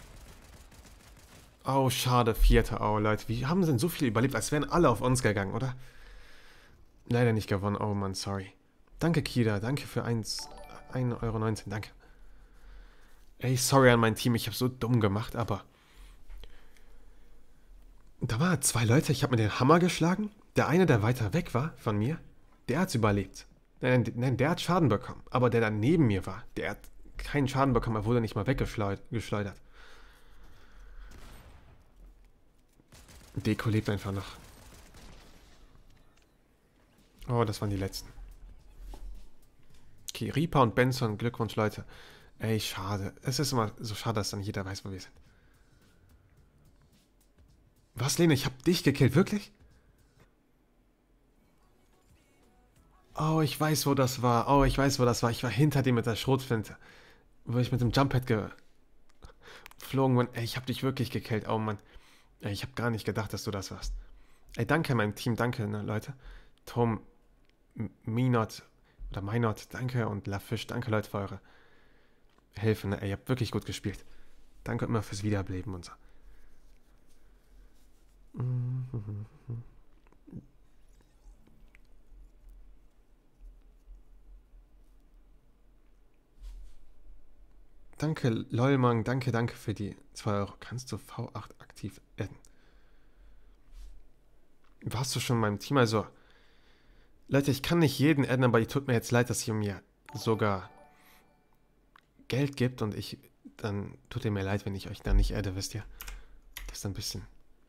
Oh, schade, Vierter. Oh, Leute, wie haben denn so viele überlebt? Als wären alle auf uns gegangen, oder? Leider nicht gewonnen. Oh Mann, sorry. Danke, Kida. Danke für eins, ein Euro neunzehn. Danke. Ey, sorry an mein Team. Ich habe so dumm gemacht, aber... Da waren zwei Leute. Ich habe mir den Hammer geschlagen. Der eine, der weiter weg war von mir, der hat's überlebt. Nein, nein, nein, der hat Schaden bekommen. Aber der dann neben mir war, der hat keinen Schaden bekommen. Er wurde nicht mal weggeschleudert. Deko lebt einfach noch. Oh, das waren die letzten. Okay, Reaper und Benson, Glückwunsch, Leute. Ey, schade. Es ist immer so schade, dass dann jeder weiß, wo wir sind. Was, Lene? Ich hab dich gekillt, wirklich? Oh, ich weiß, wo das war. Oh, ich weiß, wo das war. Ich war hinter dir mit der Schrotflinte. Wo ich mit dem Jumppad geflogen bin. Ey, ich hab dich wirklich gekillt. Oh, Mann. Ey, ich hab gar nicht gedacht, dass du das warst. Ey, danke meinem Team. Danke, ne, Leute. Tom, Minot oder Minot, danke. Und LaFish, danke, Leute, für eure Hilfe. Ne? Ey, ihr habt wirklich gut gespielt. Danke immer fürs Wiederbeleben und so. Danke, Lolmang, danke, danke für die zwei Euro. Kannst du V acht aktiv adden? Warst du schon in meinem Team? Also, Leute, ich kann nicht jeden adden, aber tut mir jetzt leid, dass ihr mir sogar Geld gibt und ich, dann tut ihr mir leid, wenn ich euch da nicht adde, wisst ihr? Das ist ein bisschen...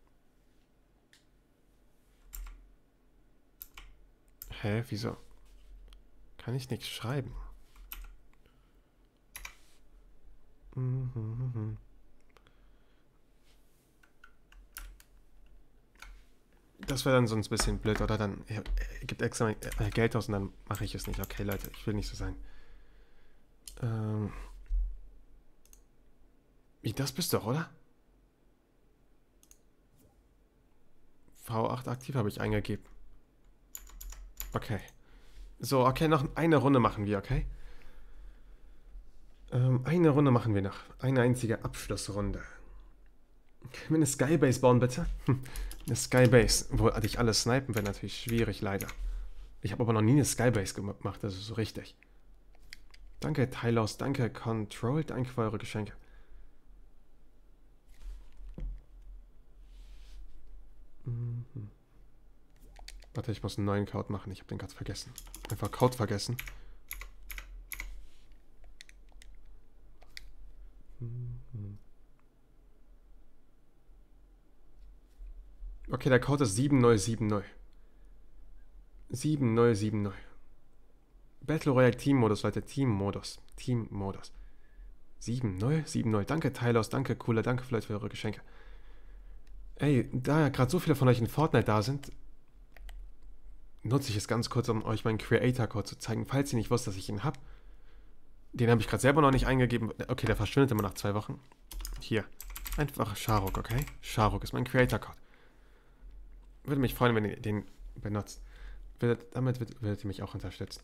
Hä, wieso? Kann ich nichts schreiben? Mhm. Das wäre dann sonst ein bisschen blöd, oder? Dann er, er gibt extra äh, Geld aus und dann mache ich es nicht. Okay, Leute, ich will nicht so sein. Ähm. Wie, das bist du doch, oder? V acht aktiv habe ich eingegeben. Okay. So, okay, noch eine Runde machen wir, okay? Ähm, eine Runde machen wir noch. Eine einzige Abschlussrunde. Können wir eine Skybase bauen, bitte? Hm, eine Skybase, wo dich alle snipen, wäre natürlich schwierig, leider. Ich habe aber noch nie eine Skybase gemacht, das ist so richtig. Danke, Tylos, danke, Control, danke für eure Geschenke. Mhm. Warte, ich muss einen neuen Code machen, ich habe den gerade vergessen. Einfach Code vergessen. Mhm. Okay, der Code ist sieben null sieben null. sieben null sieben null. Battle Royale Team-Modus, Leute. Team-Modus. Team-Modus. sieben null sieben null. Danke, Tylos. Danke, Cooler. Danke vielleicht für eure Geschenke. Ey, da ja gerade so viele von euch in Fortnite da sind, nutze ich es ganz kurz, um euch meinen Creator-Code zu zeigen. Falls ihr nicht wisst, dass ich ihn habe. Den habe ich gerade selber noch nicht eingegeben. Okay, der verschwindet immer nach zwei Wochen. Hier. Einfach Sharuk, okay? Sharuk ist mein Creator-Code. Würde mich freuen, wenn ihr den benutzt. Damit würdet ihr mich auch unterstützen.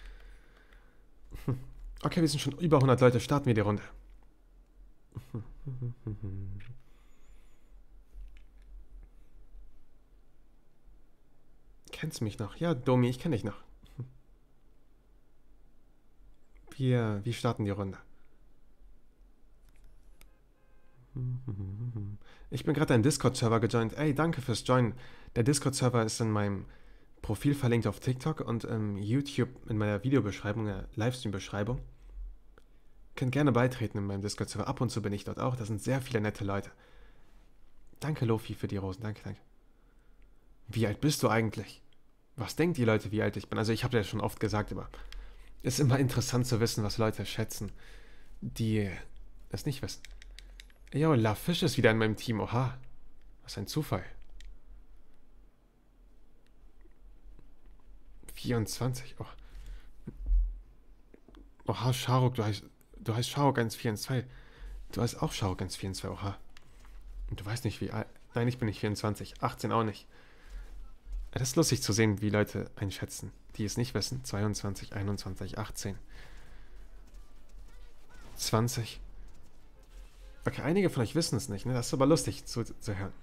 Okay, wir sind schon über hundert Leute. Starten wir die Runde. Kennst du mich noch? Ja, Domi, ich kenne dich noch. Wir, wir starten die Runde. Ich bin gerade einen Discord-Server gejoint. Ey, danke fürs Joinen. Der Discord-Server ist in meinem Profil verlinkt auf TikTok und ähm, YouTube in meiner Videobeschreibung, der Livestream-Beschreibung. Könnt gerne beitreten in meinem Discord-Server. Ab und zu bin ich dort auch. Da sind sehr viele nette Leute. Danke, Lofi, für die Rosen. Danke, danke. Wie alt bist du eigentlich? Was denkt ihr Leute, wie alt ich bin? Also ich habe das schon oft gesagt, aber es ist immer interessant zu wissen, was Leute schätzen, die es nicht wissen. Jo, LaFish ist wieder in meinem Team. Oha. Was ein Zufall. vierundzwanzig. Oh. Oha, Sharuk, du heißt, du heißt Sharuk eins vier zwei. Du hast auch Shurikens vierundzwanzig, oha. Und du weißt nicht, wie alt... Nein, ich bin nicht vierundzwanzig. achtzehn auch nicht. Das ist lustig zu sehen, wie Leute einschätzen, die es nicht wissen. zweiundzwanzig, einundzwanzig, achtzehn, zwanzig. Okay, einige von euch wissen es nicht, ne? Das ist aber lustig zu, zu hören.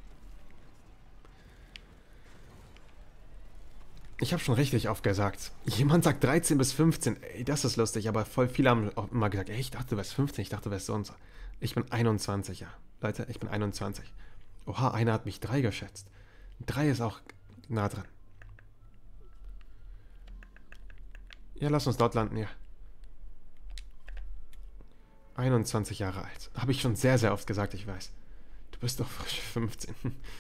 Ich habe schon richtig oft gesagt. Jemand sagt dreizehn bis fünfzehn. Ey, das ist lustig, aber voll viele haben auch immer gesagt, ey, ich dachte, du wärst fünfzehn, ich dachte, du wärst so und so. Ich bin einundzwanzig, ja. Leute, ich bin einundzwanzig. Oha, einer hat mich drei geschätzt. drei ist auch nah dran. Ja, lass uns dort landen, ja. einundzwanzig Jahre alt. Habe ich schon sehr, sehr oft gesagt, ich weiß. Du bist doch frisch fünfzehn.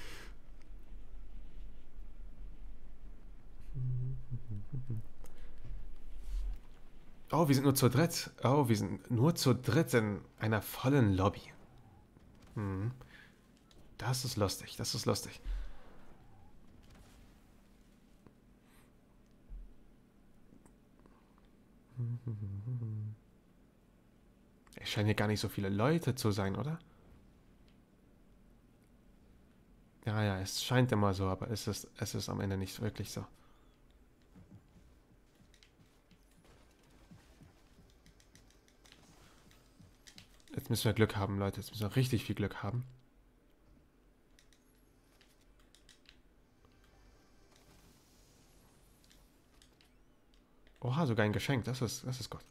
Oh, wir sind nur zu dritt. Oh, wir sind nur zu dritt in einer vollen Lobby. Hm. Das ist lustig, das ist lustig. Es scheinen hier gar nicht so viele Leute zu sein, oder? Ja, ja, es scheint immer so, aber es ist, es ist am Ende nicht wirklich so. Jetzt müssen wir Glück haben, Leute. Jetzt müssen wir richtig viel Glück haben. Oha, sogar ein Geschenk. Das ist, das ist gut.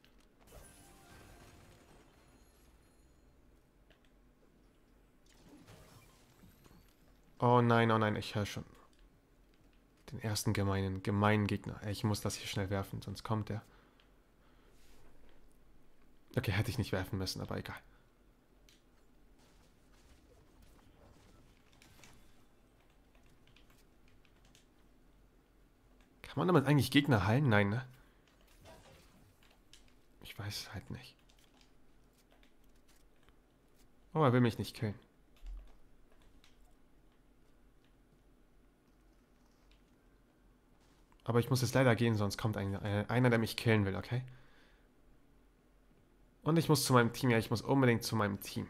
Oh nein, oh nein, ich höre schon. Den ersten gemeinen, gemeinen Gegner. Ich muss das hier schnell werfen, sonst kommt er. Okay, hätte ich nicht werfen müssen, aber egal. Kann man damit eigentlich Gegner heilen? Nein, ne? Ich weiß es halt nicht. Oh, er will mich nicht killen. Aber ich muss jetzt leider gehen, sonst kommt ein, ein, einer, der mich killen will, okay? Und ich muss zu meinem Team. Ja, ich muss unbedingt zu meinem Team.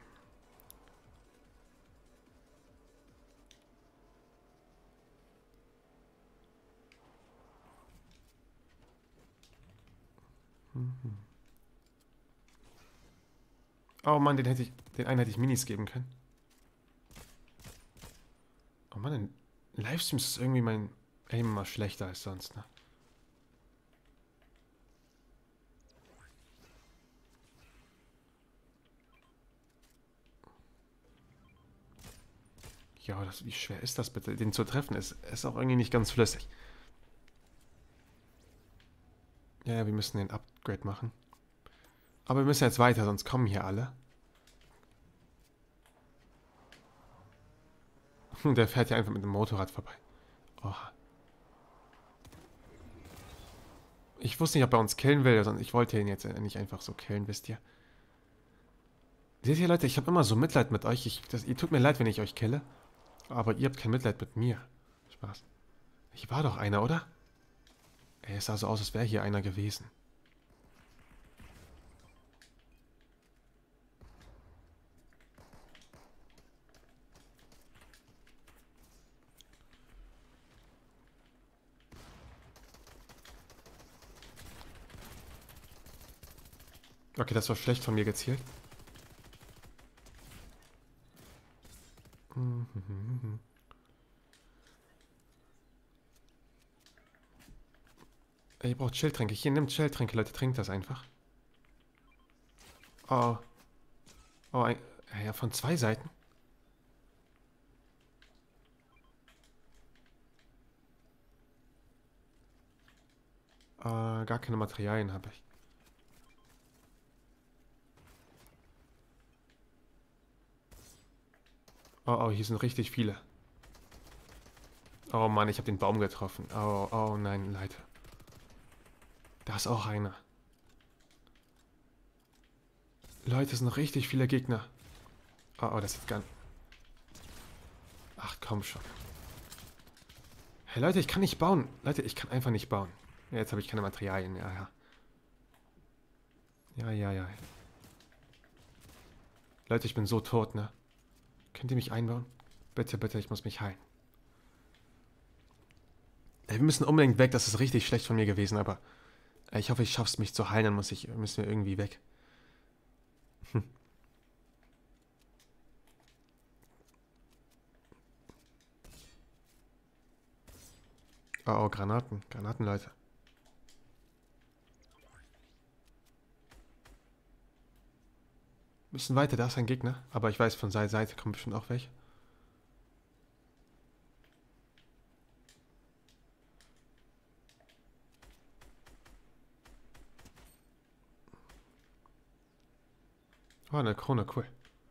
Mhm. Oh Mann, den hätte ich, den einen hätte ich Minis geben können. Oh Mann, in Livestreams ist irgendwie mein Aim immer schlechter als sonst, ne? Ja, das, wie schwer ist das bitte? Den zu treffen ist, ist auch irgendwie nicht ganz flüssig. Ja, ja, wir müssen den Upgrade machen. Aber wir müssen jetzt weiter, sonst kommen hier alle. Der fährt ja einfach mit dem Motorrad vorbei. Oha. Ich wusste nicht, ob er uns killen will, sondern ich wollte ihn jetzt nicht einfach so killen, wisst ihr. Seht ihr, Leute, ich habe immer so Mitleid mit euch. Ich, das, ihr tut mir leid, wenn ich euch kille. Aber ihr habt kein Mitleid mit mir. Spaß. Ich war doch einer, oder? Ey, es sah so aus, als wäre hier einer gewesen. Okay, das war schlecht von mir gezielt. Ey, ihr braucht Chilltränke. Hier, nimmt Chilltränke, Leute. Trinkt das einfach. Oh. Oh, ein, ja, von zwei Seiten. Äh, gar keine Materialien habe ich. Oh, oh, hier sind richtig viele. Oh Mann, ich habe den Baum getroffen. Oh, oh nein, Leute. Da ist auch einer. Leute, es sind richtig viele Gegner. Oh, oh, das ist ganz... Ach, komm schon. Hey, Leute, ich kann nicht bauen. Leute, ich kann einfach nicht bauen. Ja, jetzt habe ich keine Materialien. Ja, ja. Ja, ja, ja. Leute, ich bin so tot, ne? Könnt ihr mich einbauen? Bitte, bitte, ich muss mich heilen. Ey, wir müssen unbedingt weg, das ist richtig schlecht von mir gewesen, aber ey, ich hoffe, ich schaff's mich zu heilen, dann muss ich, müssen wir irgendwie weg. Hm. Oh, oh, Granaten, Granaten, Leute. Wir müssen weiter, da ist ein Gegner, aber ich weiß, von seiner Seite kommen bestimmt auch welche. Oh, eine Krone, cool.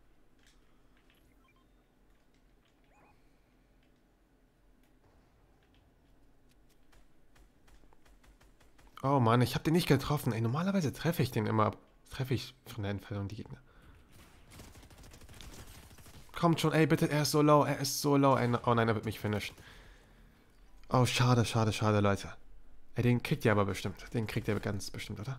Oh Mann, ich hab den nicht getroffen. Ey, normalerweise treffe ich den immer. Treffe ich von der Entfernung die Gegner. Kommt schon, ey, bitte, er ist so low, er ist so low. Ey, oh nein, er wird mich finishen. Oh, schade, schade, schade, Leute. Ey, den kriegt ihr aber bestimmt. Den kriegt ihr ganz bestimmt, oder?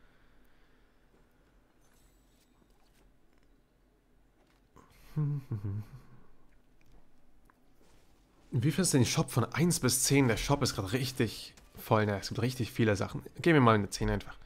Wie findest du den Shop von eins bis zehn? Der Shop ist gerade richtig voll, ne? Es gibt richtig viele Sachen. Gib mir mal eine zehn einfach.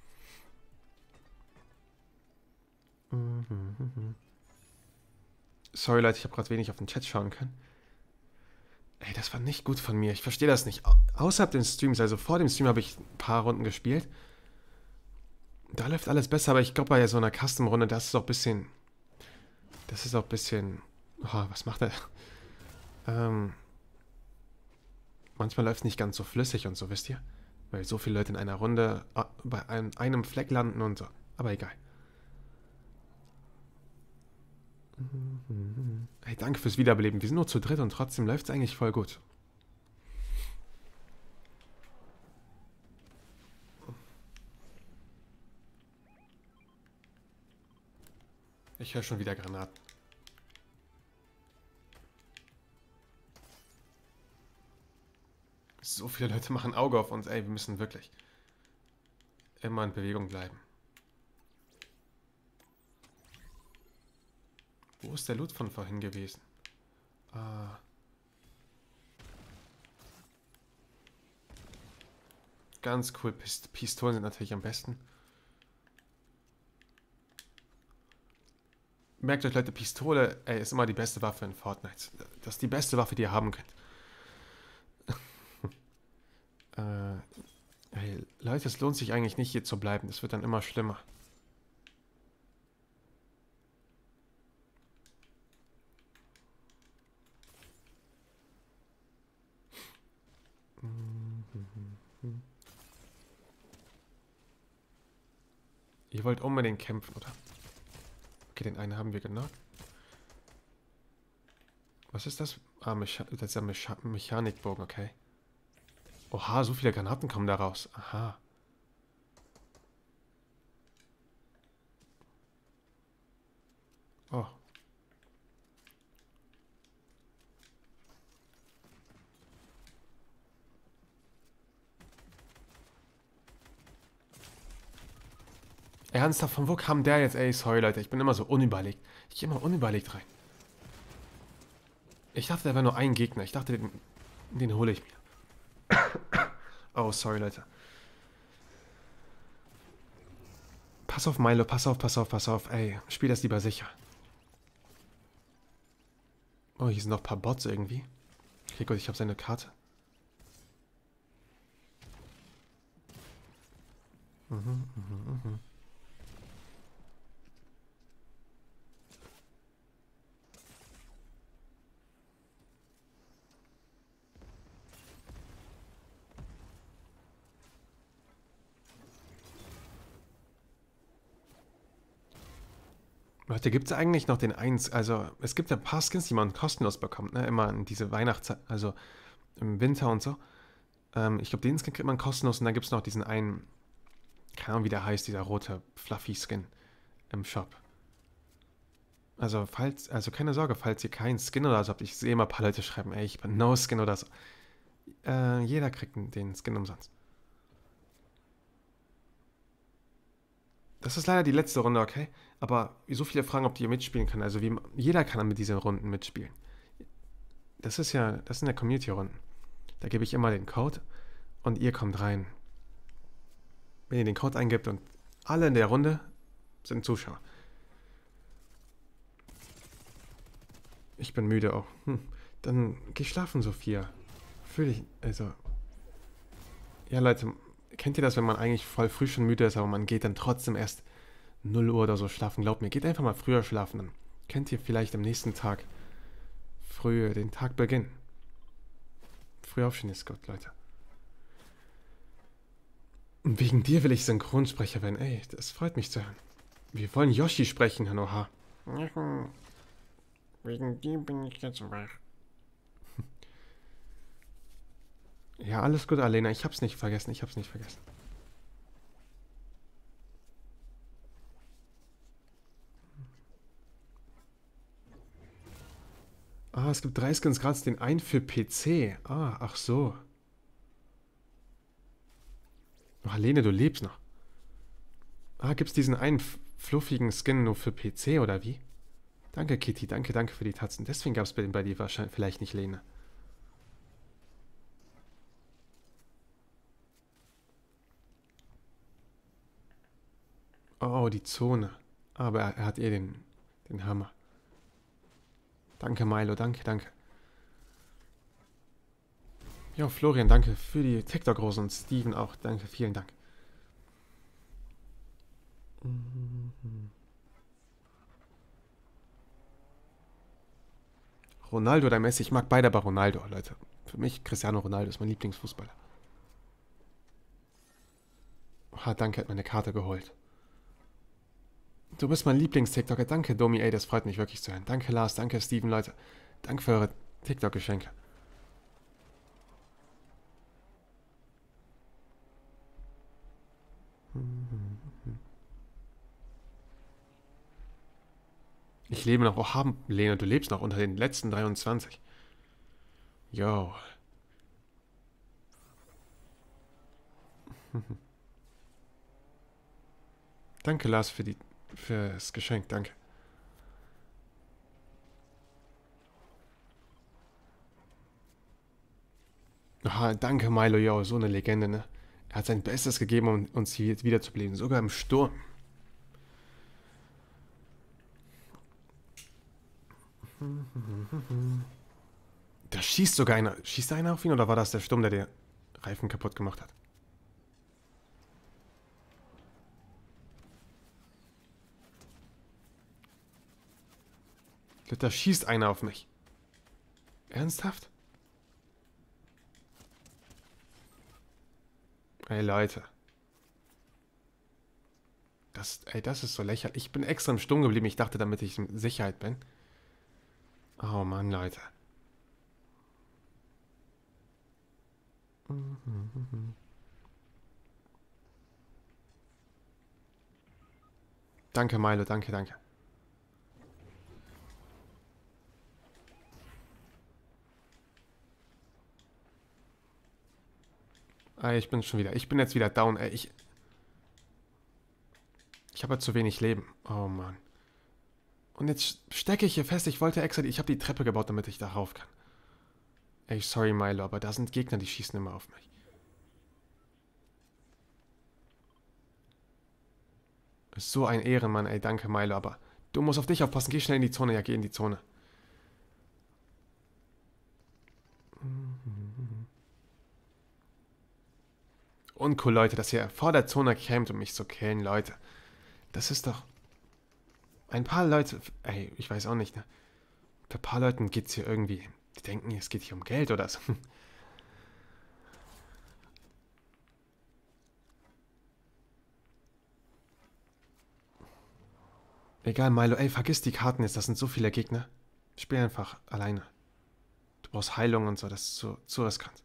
Sorry, Leute, ich habe gerade wenig auf den Chat schauen können. Ey, das war nicht gut von mir. Ich verstehe das nicht. Au- Außerhalb des Streams, also vor dem Stream habe ich ein paar Runden gespielt. Da läuft alles besser, aber ich glaube bei so einer Custom-Runde, das ist auch ein bisschen... Das ist auch ein bisschen... Oh, was macht er? Ähm... Manchmal läuft es nicht ganz so flüssig und so, wisst ihr? Weil so viele Leute in einer Runde äh, bei einem, einem Fleck landen und so. Aber egal. Hey, danke fürs Wiederbeleben. Wir sind nur zu dritt und trotzdem läuft es eigentlich voll gut. Ich höre schon wieder Granaten. So viele Leute machen Auge auf uns. Ey, wir müssen wirklich immer in Bewegung bleiben. Wo ist der Loot von vorhin gewesen? Ah. Ganz cool. Pist Pistolen sind natürlich am besten. Merkt euch, Leute, Pistole, ey, ist immer die beste Waffe in Fortnite. Das ist die beste Waffe, die ihr haben könnt. äh, ey, Leute, es lohnt sich eigentlich nicht, hier zu bleiben. Das wird dann immer schlimmer. Ihr wollt unbedingt kämpfen, oder? Okay, den einen haben wir genau. Was ist das? Ah, Mecha das ist ja Mecha Mechanikbogen, okay. Oha, so viele Granaten kommen da raus. Aha. Oh. Ernsthaft, von wo kam der jetzt? Ey, sorry, Leute, ich bin immer so unüberlegt. Ich gehe immer unüberlegt rein. Ich dachte, der wäre nur ein Gegner. Ich dachte, den, den hole ich mir. Oh, sorry, Leute. Pass auf, Milo, pass auf, pass auf, pass auf. Ey, spiel das lieber sicher. Oh, hier sind noch ein paar Bots irgendwie. Okay, gut, ich habe seine Karte. Mhm, mhm, mhm. Leute, gibt es eigentlich noch den eins? Also, es gibt ja ein paar Skins, die man kostenlos bekommt, ne? Immer in diese Weihnachtszeit, also im Winter und so. Ähm, ich glaube, den Skin kriegt man kostenlos und dann gibt es noch diesen einen, keine Ahnung, wie der heißt, dieser rote Fluffy-Skin im Shop. Also, falls, also keine Sorge, falls ihr keinen Skin oder so habt, ich sehe immer ein paar Leute schreiben, ey, ich bin No Skin oder so. Äh, jeder kriegt den Skin umsonst. Das ist leider die letzte Runde, okay? Aber so viele fragen, ob die hier mitspielen können. Also wie, jeder kann mit diesen Runden mitspielen. Das ist ja, das sind ja Community-Runden. Da gebe ich immer den Code und ihr kommt rein. Wenn ihr den Code eingibt und alle in der Runde sind Zuschauer. Ich bin müde auch. Hm. Dann geh schlafen, Sophia. Fühl dich, also... Ja, Leute, kennt ihr das, wenn man eigentlich voll früh schon müde ist, aber man geht dann trotzdem erst null Uhr oder so schlafen? Glaubt mir, geht einfach mal früher schlafen. Dann könnt ihr vielleicht am nächsten Tag früh den Tag beginnen. Früh aufstehen ist gut, Leute. Und wegen dir will ich Synchronsprecher werden. Ey, das freut mich zu hören. Wir wollen Yoshi sprechen, Hanoha. Wegen dir bin ich jetzt wach. Ja, alles gut, Alena. Ich hab's nicht vergessen. Ich hab's nicht vergessen. Ah, es gibt drei Skins gratis, den einen für P C. Ah, ach so. Oh, Alene, du lebst noch. Ah, gibt's diesen einen fluffigen Skin nur für P C oder wie? Danke, Kitty. Danke, danke für die Tatzen. Deswegen gab's bei, bei dir wahrscheinlich vielleicht nicht Lene. Oh, die Zone. Aber er, er hat eh den, den Hammer. Danke, Milo. Danke, danke. Ja, Florian, danke für die TikTok-Rosen und Steven auch. Danke, vielen Dank. Ronaldo oder Messi? Ich mag beide, aber Ronaldo, Leute. Für mich Cristiano Ronaldo ist mein Lieblingsfußballer. Ah, danke, hat meine Karte geholt. Du bist mein Lieblings-TikToker. Danke, Domi. Ey, das freut mich wirklich zu hören. Danke, Lars. Danke, Steven, Leute. Danke für eure TikTok-Geschenke. Ich lebe noch. Oh, haben, Lena, du lebst noch unter den letzten dreiundzwanzig. Yo. Danke, Lars, für die, für das Geschenk. Danke. Aha, danke, Milo. Yo, so eine Legende, ne? Er hat sein Bestes gegeben, um uns hier wiederzubeleben. Sogar im Sturm. Da schießt sogar einer. Schießt da einer auf ihn oder war das der Sturm, der den Reifen kaputt gemacht hat? Da schießt einer auf mich. Ernsthaft? Ey, Leute. Das, ey, das ist so lächerlich. Ich bin extra im Sturm geblieben. Ich dachte, damit ich in Sicherheit bin. Oh Mann, Leute. Danke, Milo. Danke, danke. Ah, ich bin schon wieder. Ich bin jetzt wieder down, ey. Ich. Ich habe zu wenig Leben. Oh Mann. Und jetzt stecke ich hier fest. Ich wollte extra. Ich habe die Treppe gebaut, damit ich da rauf kann. Ey, sorry, Milo, aber da sind Gegner, die schießen immer auf mich. So ein Ehrenmann, ey. Danke, Milo, aber du musst auf dich aufpassen. Geh schnell in die Zone. Ja, geh in die Zone. Uncool, Leute, dass ihr vor der Zone campt, um mich zu killen, Leute. Das ist doch... Ein paar Leute... Ey, ich weiß auch nicht, ne? Bei ein paar Leuten geht's hier irgendwie... Die denken, es geht hier um Geld oder so. Egal, Milo. Ey, vergiss die Karten jetzt. Das sind so viele Gegner. Spiel einfach alleine. Du brauchst Heilung und so. Das ist zu, zu riskant.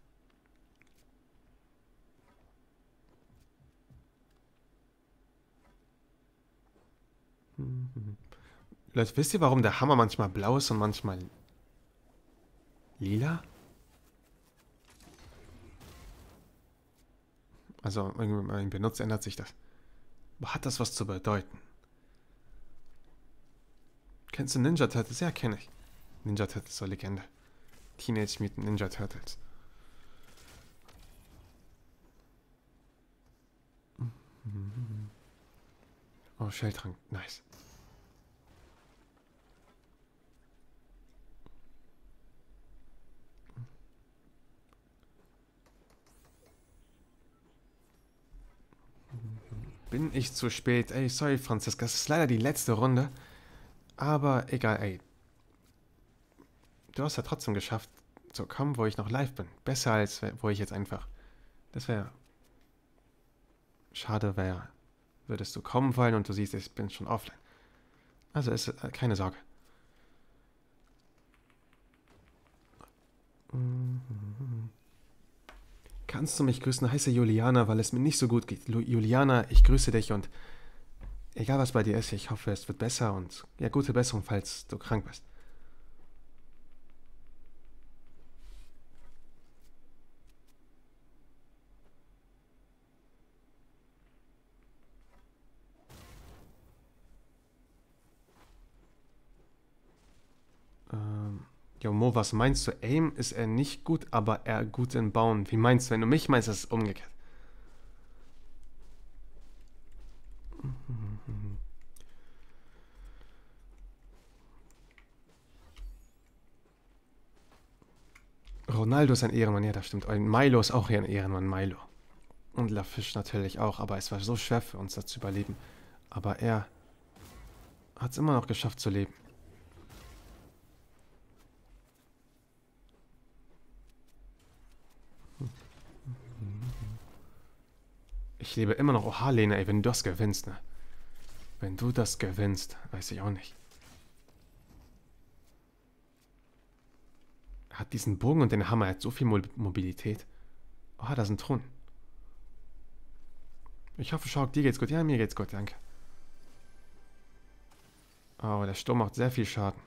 Leute, wisst ihr, warum der Hammer manchmal blau ist und manchmal lila? Also, irgendwie beim Benutzer ändert sich das. Hat das was zu bedeuten? Kennst du Ninja Turtles? Ja, kenne ich. Ninja Turtles, so Legende. Teenage Mutant Ninja Turtles. Oh, Shelltrank, nice. Bin ich zu spät? Ey, sorry, Franziska, es ist leider die letzte Runde. Aber egal, ey. Du hast ja trotzdem geschafft, zu kommen, wo ich noch live bin. Besser als wo ich jetzt einfach. Das wäre. Schade wäre, würdest du kommen wollen und du siehst, ich bin schon offline. Also ist äh, keine Sorge. Kannst du mich grüßen? Heiße Juliana, weil es mir nicht so gut geht. Lu- Juliana, ich grüße dich und egal was bei dir ist, ich hoffe, es wird besser und ja, gute Besserung, falls du krank bist. Ähm, Jo, Mo, was meinst du? Aim ist er nicht gut, aber er gut in Bauen. Wie meinst du? Wenn du mich meinst, ist es umgekehrt. Ronaldo ist ein Ehrenmann, ja, das stimmt. Und Milo ist auch hier ein Ehrenmann, Milo. Und Lafish natürlich auch, aber es war so schwer für uns, das zu überleben. Aber er hat es immer noch geschafft zu leben. Ich lebe immer noch. Oha, Lena, ey, wenn du das gewinnst, ne? Wenn du das gewinnst, weiß ich auch nicht. Er hat diesen Bogen und den Hammer, er hat so viel Mo Mobilität. Oha, da ist ein Thron. Ich hoffe, Schauk, dir geht's gut. Ja, mir geht's gut, danke. Oh, der Sturm macht sehr viel Schaden.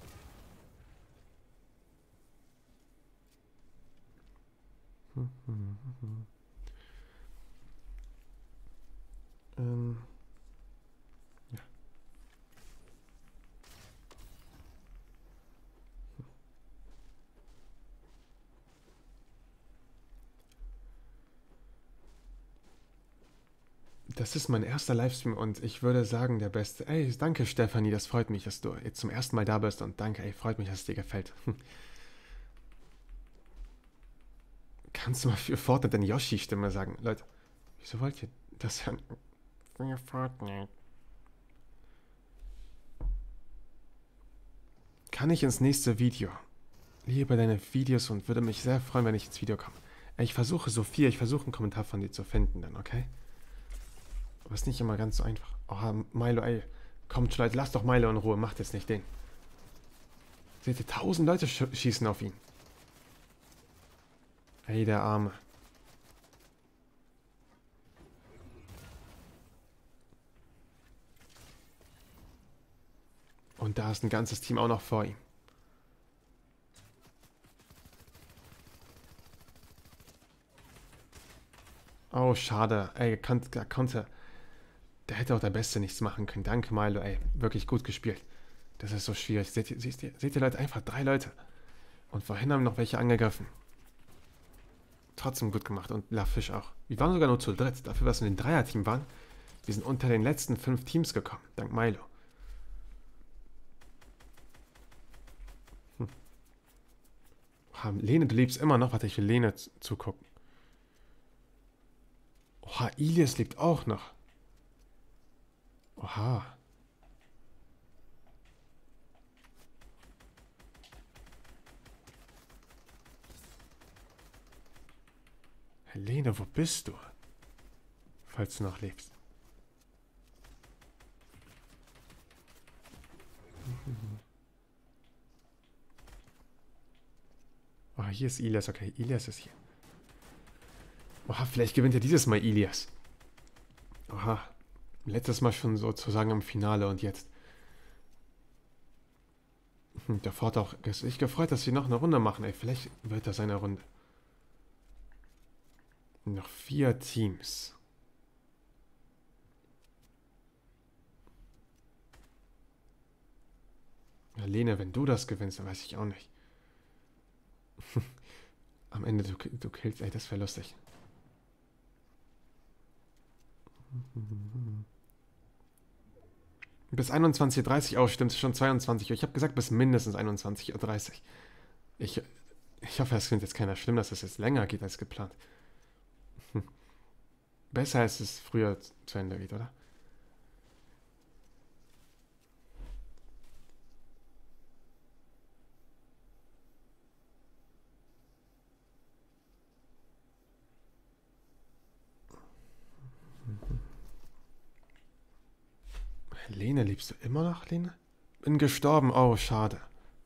Ähm. Ja. Das ist mein erster Livestream und ich würde sagen, der beste. Ey, danke Stefanie, das freut mich, dass du jetzt zum ersten Mal da bist und danke, ey, freut mich, dass es dir gefällt. Kannst du mal für Fortnite deine Yoshi-Stimme sagen? Leute, wieso wollt ihr das hören? Für Fortnite. Kann ich ins nächste Video? Liebe deine Videos und würde mich sehr freuen, wenn ich ins Video komme. Ey, ich versuche so viel, ich versuche einen Kommentar von dir zu finden dann, okay? Aber ist nicht immer ganz so einfach. Oh, Milo, ey. Kommt schon, Leute, lasst doch Milo in Ruhe, macht jetzt nicht den. Seht ihr, tausend Leute sch schießen auf ihn. Ey, der Arme. Und da ist ein ganzes Team auch noch vor ihm. Oh, schade. Ey, kon er konnte... Der hätte auch der Beste nichts machen können. Danke, Milo, ey. Wirklich gut gespielt. Das ist so schwierig. Seht ihr, seht ihr, seht ihr Leute, einfach drei Leute. Und vorhin haben noch welche angegriffen. Trotzdem gut gemacht. Und Lafish auch. Wir waren sogar nur zu dritt. Dafür, dass wir in den Dreierteam waren. Wir sind unter den letzten fünf Teams gekommen. Dank Milo. Hm. Lene, du lebst immer noch. Warte, ich will Lene zugucken. Oha, Ilias lebt auch noch. Oha. Helene, wo bist du? Falls du noch lebst. Oh, hier ist Ilias. Okay, Ilias ist hier. Oha, vielleicht gewinnt er dieses Mal Ilias. Oha. Letztes Mal schon sozusagen im Finale und jetzt. Hm, der Ford auch sich gefreut, dass sie noch eine Runde machen. Ey, vielleicht wird das eine Runde. Noch vier Teams. Lene, wenn du das gewinnst, dann weiß ich auch nicht. Am Ende, du, du killst, ey, das wäre lustig. Bis einundzwanzig Uhr dreißig, oh stimmt, es ist schon zweiundzwanzig Uhr. Ich habe gesagt bis mindestens einundzwanzig Uhr dreißig. Ich, ich hoffe, es findet jetzt keiner schlimm, dass es jetzt länger geht als geplant. Besser, als es früher zu Ende geht, oder? Lene, liebst du immer noch, Lene? Bin gestorben, oh, schade.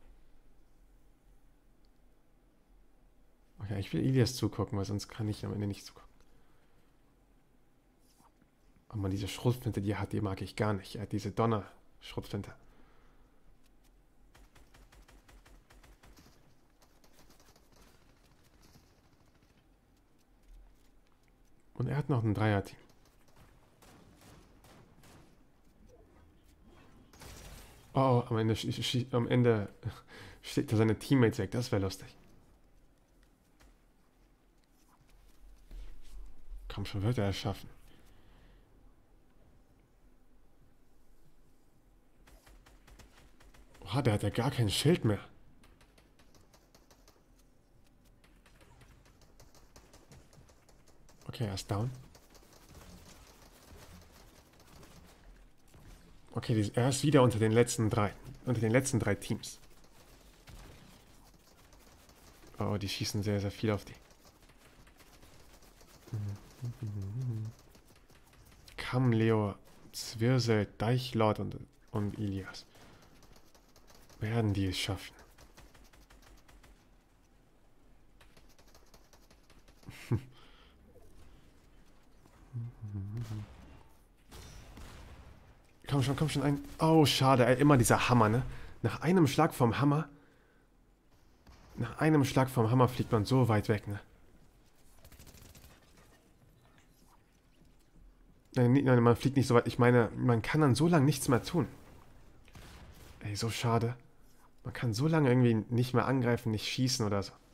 Okay, ich will Ilias zugucken, weil sonst kann ich am Ende nicht zugucken. Aber diese Schrotflinte, die er hat, die mag ich gar nicht. Er hat diese Donner-Schrotflinte. Und er hat noch ein Dreier-Team. Oh, am Ende, am Ende steht er seine Teammates weg. Das wäre lustig. Komm schon, wird er es schaffen. Oh, der hat ja gar kein Schild mehr. Okay, er ist down. Okay, er ist wieder unter den letzten drei. Unter den letzten drei Teams. Oh, die schießen sehr, sehr viel auf die. Kam Leo, Zwirsel, Deichlord und, und Ilias. Werden die es schaffen? Komm schon, komm schon ein. Oh, schade, ey, immer dieser Hammer, ne? Nach einem Schlag vom Hammer. Nach einem Schlag vom Hammer fliegt man so weit weg, ne? Nein, nein, man fliegt nicht so weit. Ich meine, man kann dann so lange nichts mehr tun. Ey, so schade. Man kann so lange irgendwie nicht mehr angreifen, nicht schießen oder so.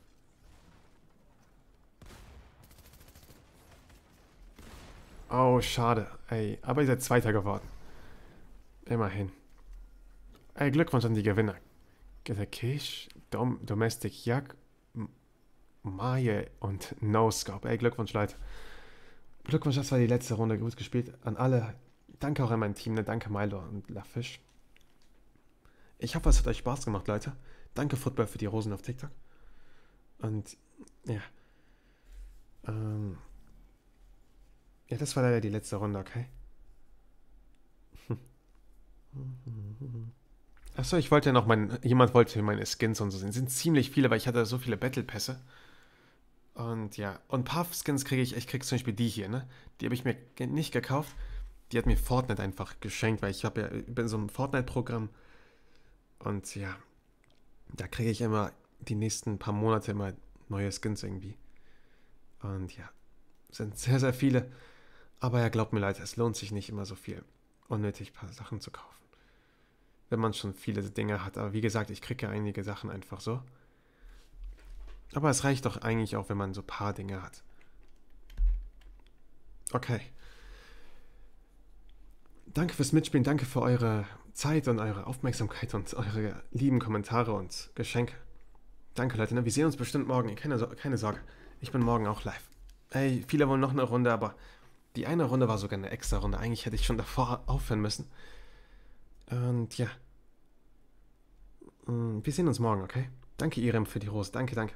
Oh, schade. Ey, aber ihr seid Zweiter geworden. Immerhin. Ey, Glückwunsch an die Gewinner. Getakish, Dom, Domestic Jak, Maye und No-Scope. Ey, Glückwunsch, Leute. Glückwunsch, das war die letzte Runde. Gut gespielt. An alle. Danke auch an mein Team. Ne? Danke, Milo und LaFish. Ich hoffe, es hat euch Spaß gemacht, Leute. Danke, Football, für die Rosen auf TikTok. Und, ja. Ähm. Ja, das war leider die letzte Runde, okay? Achso, ich wollte ja noch mein. Jemand wollte meine Skins und so sehen. Es sind ziemlich viele, weil ich hatte so viele Battle-Pässe. Und ja, und ein paar Skins kriege ich. Ich krieg zum Beispiel die hier, ne? Die habe ich mir ge- nicht gekauft. Die hat mir Fortnite einfach geschenkt, weil ich habe ja, bin in so einem Fortnite-Programm. Und ja, da kriege ich immer die nächsten paar Monate immer neue Skins irgendwie. Und ja, sind sehr, sehr viele. Aber ja, glaubt mir Leute, es lohnt sich nicht immer so viel unnötig ein paar Sachen zu kaufen. Wenn man schon viele Dinge hat. Aber wie gesagt, ich kriege ja einige Sachen einfach so. Aber es reicht doch eigentlich auch, wenn man so ein paar Dinge hat. Okay. Danke fürs Mitspielen, danke für eure Zeit und eure Aufmerksamkeit und eure lieben Kommentare und Geschenke. Danke Leute, ne? Wir sehen uns bestimmt morgen. Keine, So- keine Sorge, ich bin morgen auch live. Ey, viele wollen noch eine Runde, aber die eine Runde war sogar eine extra Runde. Eigentlich hätte ich schon davor aufhören müssen. Und ja, mm, wir sehen uns morgen, okay? Danke Irem für die Rose, danke, danke.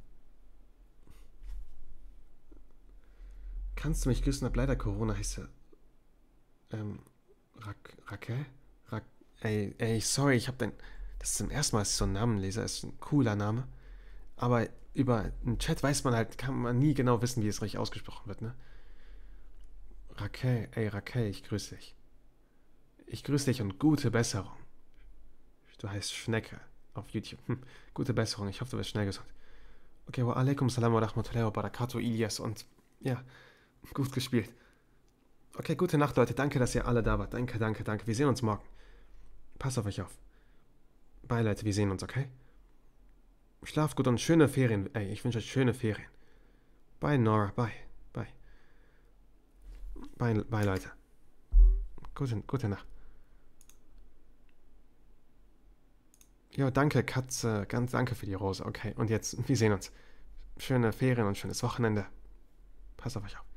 Kannst du mich grüßen? Hab leider Corona, heiße. Ähm, Rak Raquel? Rak ey, ey, sorry, ich hab den. Das ist zum ersten Mal, dass ich so einen Namen lese. Das ist ein cooler Name. Aber über einen Chat weiß man halt, kann man nie genau wissen, wie es richtig ausgesprochen wird, ne? Raquel, ey, Raquel, ich grüße dich. Ich grüße dich und gute Besserung. Du heißt Schnecke auf YouTube. Hm, gute Besserung, ich hoffe, du wirst schnell gesund. Okay, wa alaikum salam wa rahmatullahi wa barakatuh, Ilias. Und ja, gut gespielt. Okay, gute Nacht, Leute. Danke, dass ihr alle da wart. Danke, danke, danke. Wir sehen uns morgen. Passt auf euch auf. Bye, Leute, wir sehen uns, okay? Schlaf gut und schöne Ferien. Ey, ich wünsche euch schöne Ferien. Bye, Nora. Bye. Bye. Bye, bye Leute. Gute, gute Nacht. Jo, danke, Katze. Ganz danke für die Rose. Okay, und jetzt, wir sehen uns. Schöne Ferien und schönes Wochenende. Passt auf euch auf.